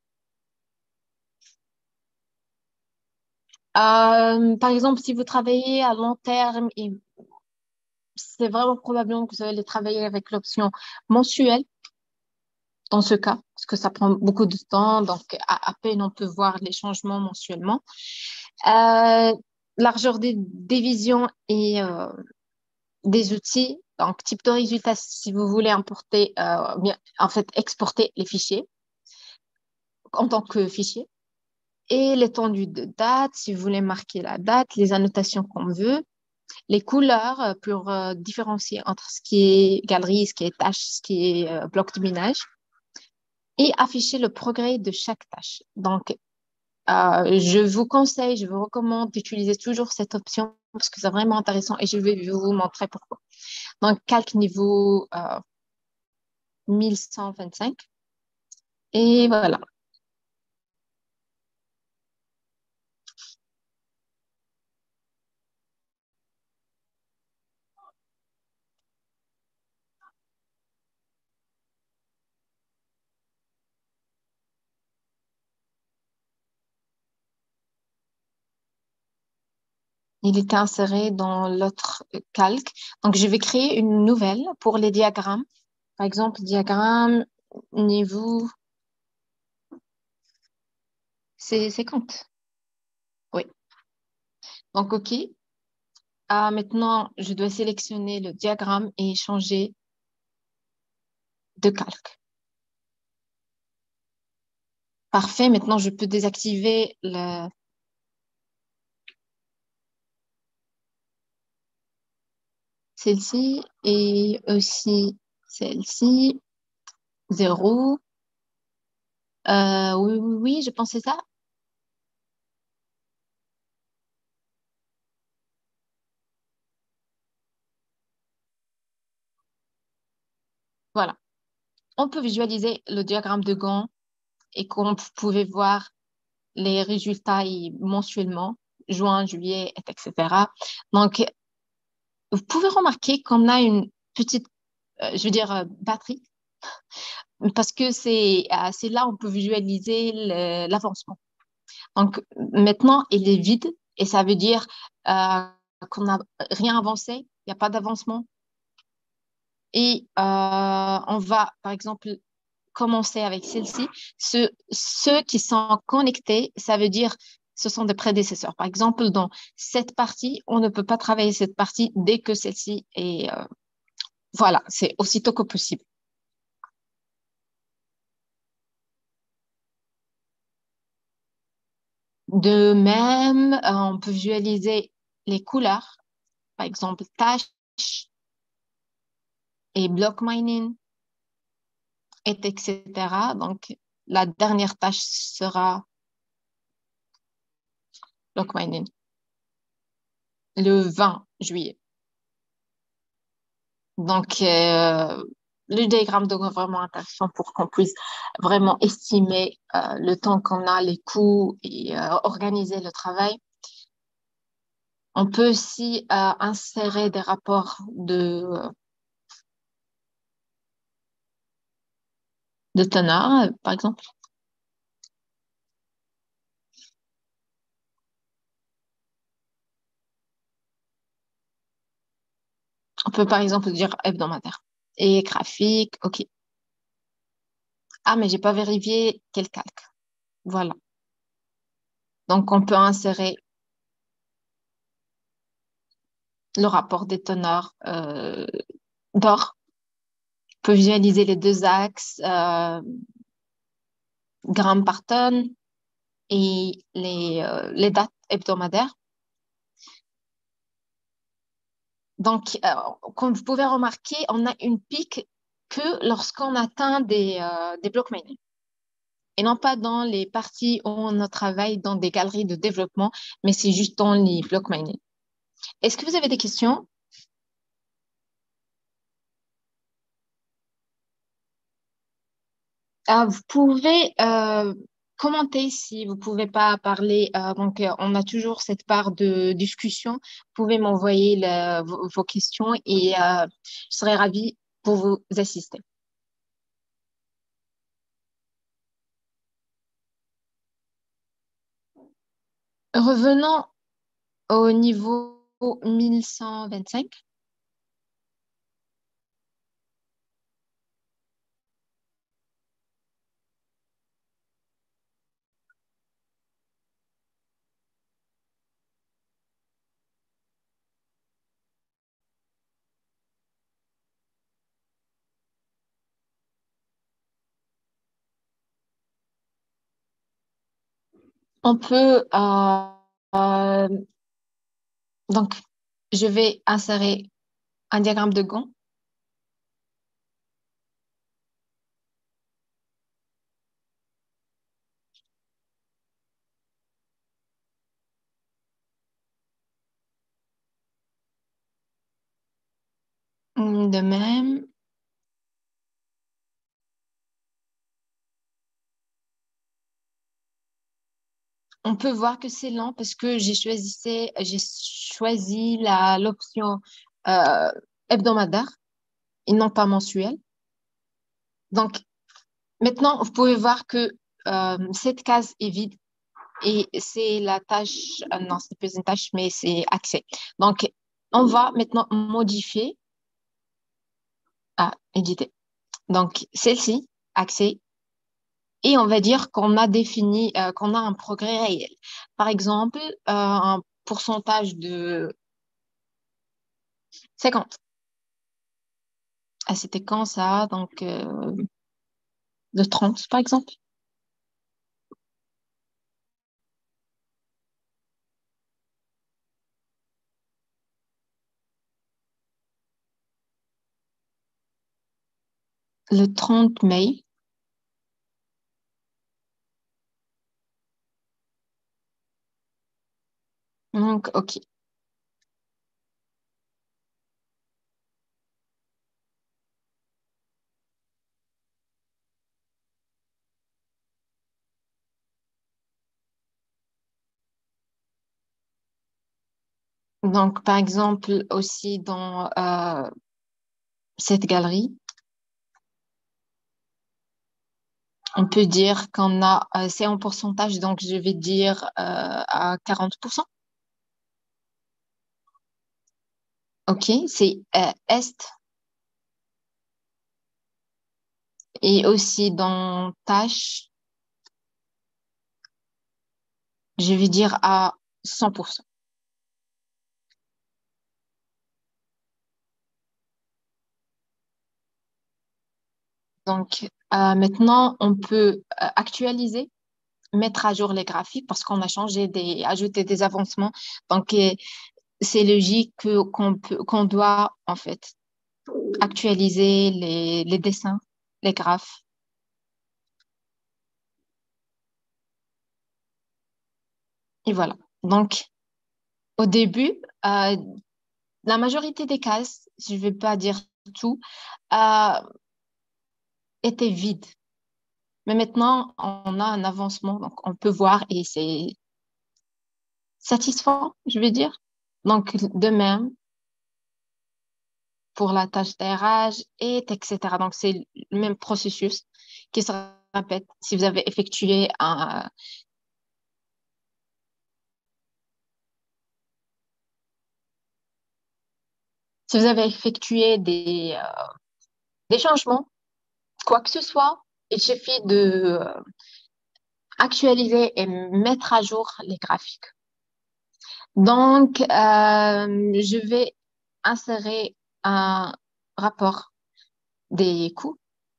Euh, par exemple, si vous travaillez à long terme, et c'est vraiment probablement que vous allez travailler avec l'option mensuelle dans ce cas, parce que ça prend beaucoup de temps, donc à, à peine on peut voir les changements mensuellement. Euh, largeur des divisions et euh, des outils, donc type de résultat si vous voulez importer, euh, bien, en fait exporter les fichiers en tant que fichier. Et l'étendue de date, si vous voulez marquer la date, les annotations qu'on veut, les couleurs euh, pour euh, différencier entre ce qui est galerie, ce qui est tâche, ce qui est euh, bloc de minage, et afficher le progrès de chaque tâche. Donc, euh, je vous conseille, je vous recommande d'utiliser toujours cette option parce que c'est vraiment intéressant et je vais vous montrer pourquoi. Donc, calque niveau euh, mille cent vingt-cinq. Et voilà. Il était inséré dans l'autre calque. Donc, je vais créer une nouvelle pour les diagrammes. Par exemple, diagramme niveau, c'est cinquante. Oui. Donc, OK. Ah, maintenant, je dois sélectionner le diagramme et changer de calque. Parfait. Maintenant, je peux désactiver le... celle-ci et aussi celle-ci. Zéro. Euh, oui, oui, oui, je pensais ça. Voilà. On peut visualiser le diagramme de Gantt et comme vous pouvez voir les résultats y- mensuellement, juin, juillet, et cetera. Donc, vous pouvez remarquer qu'on a une petite, euh, je veux dire, euh, batterie, parce que c'est euh, c'est là où on peut visualiser le- l'avancement. Donc, maintenant, il est vide et ça veut dire euh, qu'on n'a rien avancé, il n'y a pas d'avancement. Et euh, on va, par exemple, commencer avec celle-ci. Ceux, ceux qui sont connectés, ça veut dire ce sont des prédécesseurs. Par exemple, dans cette partie, on ne peut pas travailler cette partie dès que celle-ci est... euh, voilà, c'est aussitôt que possible. De même, euh, on peut visualiser les couleurs, par exemple, tâche et block mining, et etc. Donc, la dernière tâche sera block mining le vingt juillet. Donc, euh, le diagramme de est vraiment intéressant pour qu'on puisse vraiment estimer euh, le temps qu'on a, les coûts et euh, organiser le travail. On peut aussi euh, insérer des rapports de, de teneur, euh, par exemple. On peut par exemple dire hebdomadaire. Et graphique, ok. Ah, mais j'ai pas vérifié quel calque. Voilà. Donc, on peut insérer le rapport des teneurs euh, d'or. On peut visualiser les deux axes, euh, grammes par tonne et les, euh, les dates hebdomadaires. Donc, euh, comme vous pouvez remarquer, on a une pique que lorsqu'on atteint des, euh, des blocs mining et non pas dans les parties où on travaille dans des galeries de développement, mais c'est juste dans les blocs mining. Est-ce que vous avez des questions? Ah, vous pouvez euh, commenter si vous pouvez pas parler. Euh, donc, euh, on a toujours cette part de discussion. Vous pouvez m'envoyer le- vos, vos questions et euh, je serai ravie pour vous assister. Revenons au niveau mille cent vingt-cinq. On peut euh, euh, donc je vais insérer un diagramme de Gantt. De même, on peut voir que c'est lent parce que j'ai choisi, j'ai choisi la, l'option euh, hebdomadaire et non pas mensuelle. Donc, maintenant, vous pouvez voir que euh, cette case est vide et c'est la tâche, euh, non, c'est pas une tâche, mais c'est accès. Donc, on va maintenant modifier à éditer. Donc, celle-ci, accès, et on va dire qu'on a défini, euh, qu'on a un progrès réel. Par exemple, euh, un pourcentage de cinquante. Ah, c'était quand ça? Donc, euh, de trente, par exemple. Le trente mai. Donc, OK. Donc, par exemple, aussi dans euh, cette galerie, on peut dire qu'on a, euh, c'est en pourcentage, donc je vais dire euh, à quarante pour cent. OK, c'est euh, Est et aussi dans tâche, je vais dire à cent pour cent. Donc, euh, maintenant, on peut euh, actualiser, mettre à jour les graphiques parce qu'on a changé des, ajouté des avancements. Donc, euh, c'est logique que, qu'on peut, qu'on doit, en fait, actualiser les, les dessins, les graphes. Et voilà. Donc, au début, euh, la majorité des cases, je ne vais pas dire tout, euh, était vide. Mais maintenant, on a un avancement, donc on peut voir et c'est satisfaisant, je vais dire. Donc, de même pour la tâche d'A R H et etc. Donc, c'est le même processus qui se répète. Si vous avez effectué un, si vous avez effectué des, euh, des changements, quoi que ce soit, il suffit de euh, actualiser et mettre à jour les graphiques. Donc, euh, je vais insérer un rapport des coûts.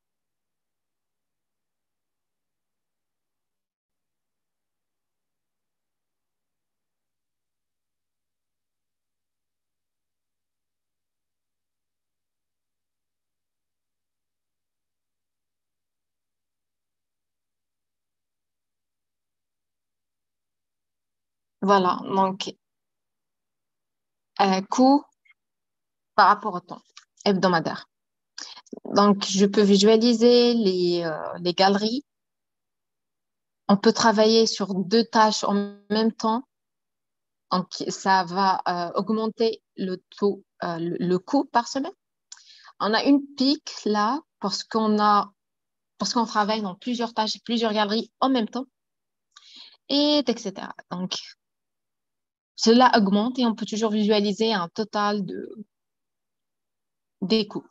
Voilà, donc euh, coûts par rapport au temps hebdomadaire. Donc, je peux visualiser les, euh, les galeries. On peut travailler sur deux tâches en même temps. Donc, ça va euh, augmenter le taux, euh, le, le coût par semaine. On a une pique là parce qu'on a, parce qu'on travaille dans plusieurs tâches, plusieurs galeries en même temps, et etc. Donc, cela augmente et on peut toujours visualiser un total de, des coûts.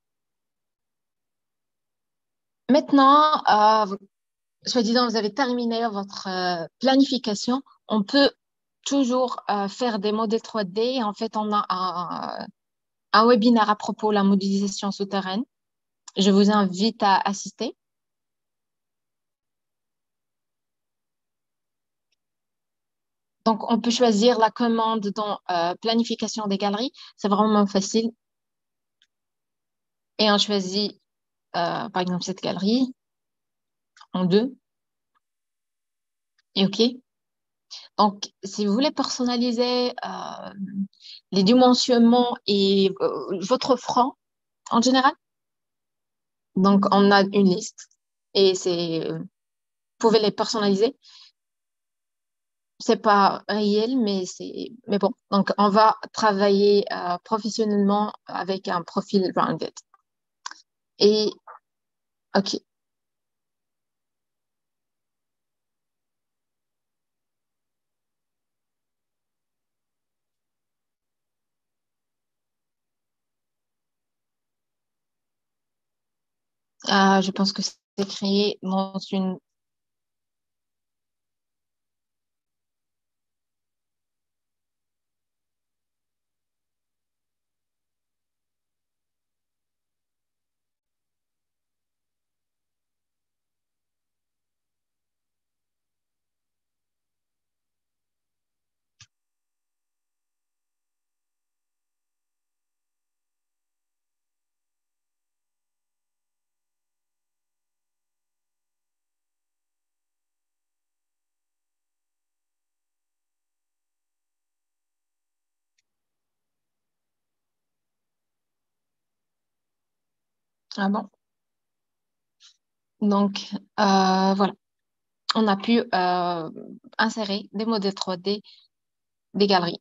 Maintenant, euh, soi-disant, vous avez terminé votre euh, planification, on peut toujours euh, faire des modèles trois D. Et en fait, on a un, un webinaire à propos de la modélisation souterraine. Je vous invite à assister. Donc, on peut choisir la commande dans euh, planification des galeries. C'est vraiment facile. Et on choisit, euh, par exemple, cette galerie en deux. Et OK. Donc, si vous voulez personnaliser euh, les dimensionnements et euh, votre front en général, donc on a une liste et c'est, vous pouvez les personnaliser. C'est pas réel, mais c'est, mais bon. Donc, on va travailler euh, professionnellement avec un profil rounded. Et OK, Euh, je pense que c'est créé dans une. Ah bon. Donc, euh, voilà, on a pu euh, insérer des modèles trois D des galeries.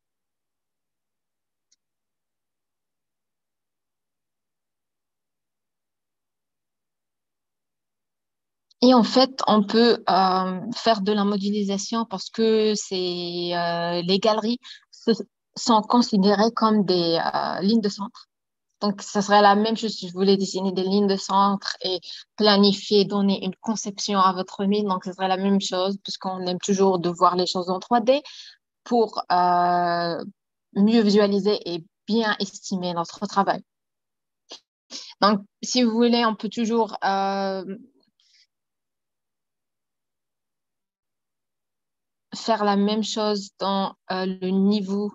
Et en fait, on peut euh, faire de la modélisation parce que c'est euh, les galeries se- sont considérées comme des euh, lignes de centre. Donc, ça serait la même chose si je voulais dessiner des lignes de centre et planifier, donner une conception à votre mine. Donc, ce serait la même chose puisqu'on aime toujours de voir les choses en trois D pour euh, mieux visualiser et bien estimer notre travail. Donc, si vous voulez, on peut toujours euh, faire la même chose dans euh, le niveau.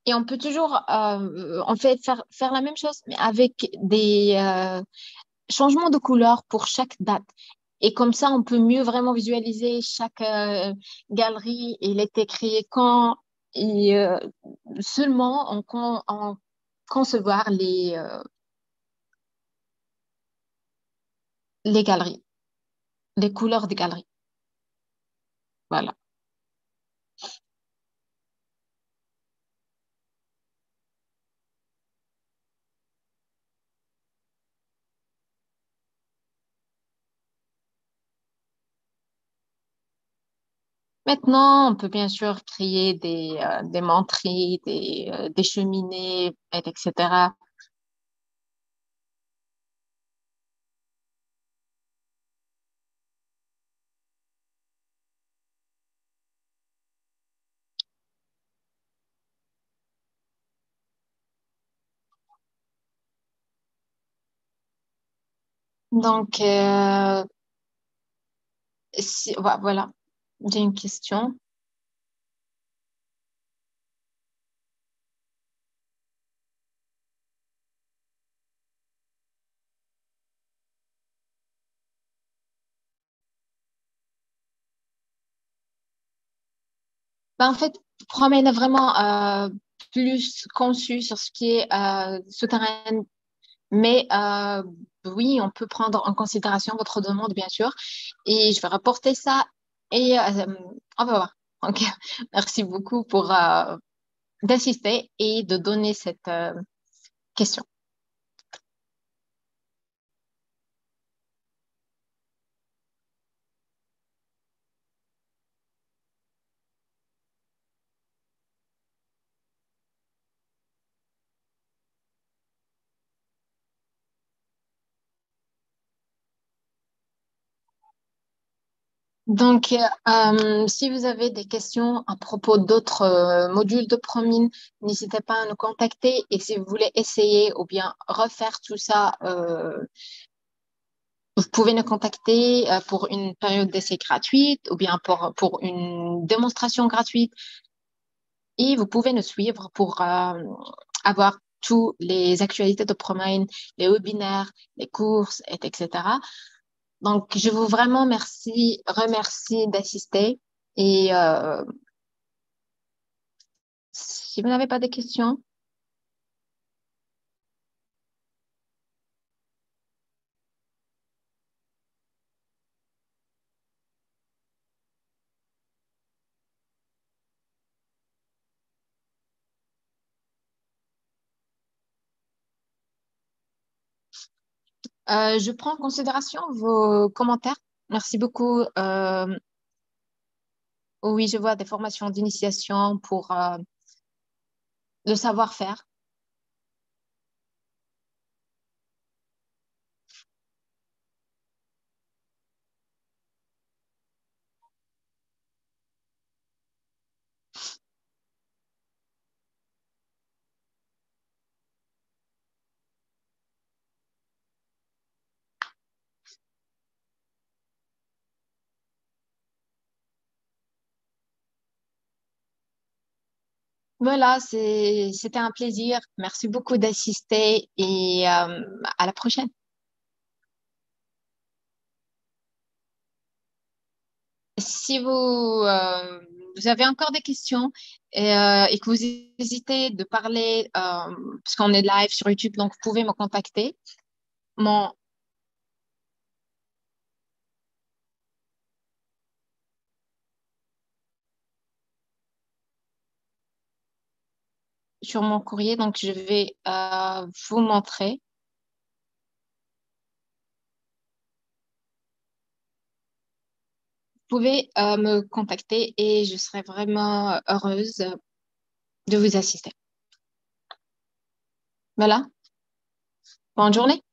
Et on peut toujours, euh, en fait, faire, faire la même chose, mais avec des euh, changements de couleur pour chaque date. Et comme ça, on peut mieux vraiment visualiser chaque euh, galerie. Il est créé quand et euh, seulement en, con- en concevoir les, euh, les galeries, les couleurs des galeries. Voilà. Maintenant, on peut bien sûr créer des, euh, des menteries, des, euh, des cheminées, et etc. Donc, euh, si, vo- voilà, j'ai une question. Ben, en fait, Promène est vraiment euh, plus conçu sur ce qui est euh, souterrain, mais euh, oui, on peut prendre en considération votre demande, bien sûr, et je vais rapporter ça et euh, on va voir. Donc, merci beaucoup pour euh, d'assister et de donner cette euh, question. Donc, euh, si vous avez des questions à propos d'autres euh, modules de Promine, n'hésitez pas à nous contacter. Et si vous voulez essayer ou bien refaire tout ça, euh, vous pouvez nous contacter euh, pour une période d'essai gratuite ou bien pour, pour une démonstration gratuite. Et vous pouvez nous suivre pour euh, avoir toutes les actualités de Promine, les webinaires, les courses, et etc. Donc, je vous vraiment merci, remercie d'assister. Et euh, si vous n'avez pas de questions, euh, je prends en considération vos commentaires. Merci beaucoup. Euh, oui, je vois des formations d'initiation pour euh, le savoir-faire. Voilà, c'est, c'était un plaisir. Merci beaucoup d'assister et euh, à la prochaine. Si vous, euh, vous avez encore des questions et, euh, et que vous hésitez de parler, euh, parce qu'on est live sur YouTube, donc vous pouvez me contacter. Mon, sur mon courrier, donc je vais euh, vous montrer. Vous pouvez euh, me contacter et je serai vraiment heureuse de vous assister. Voilà, bonne journée.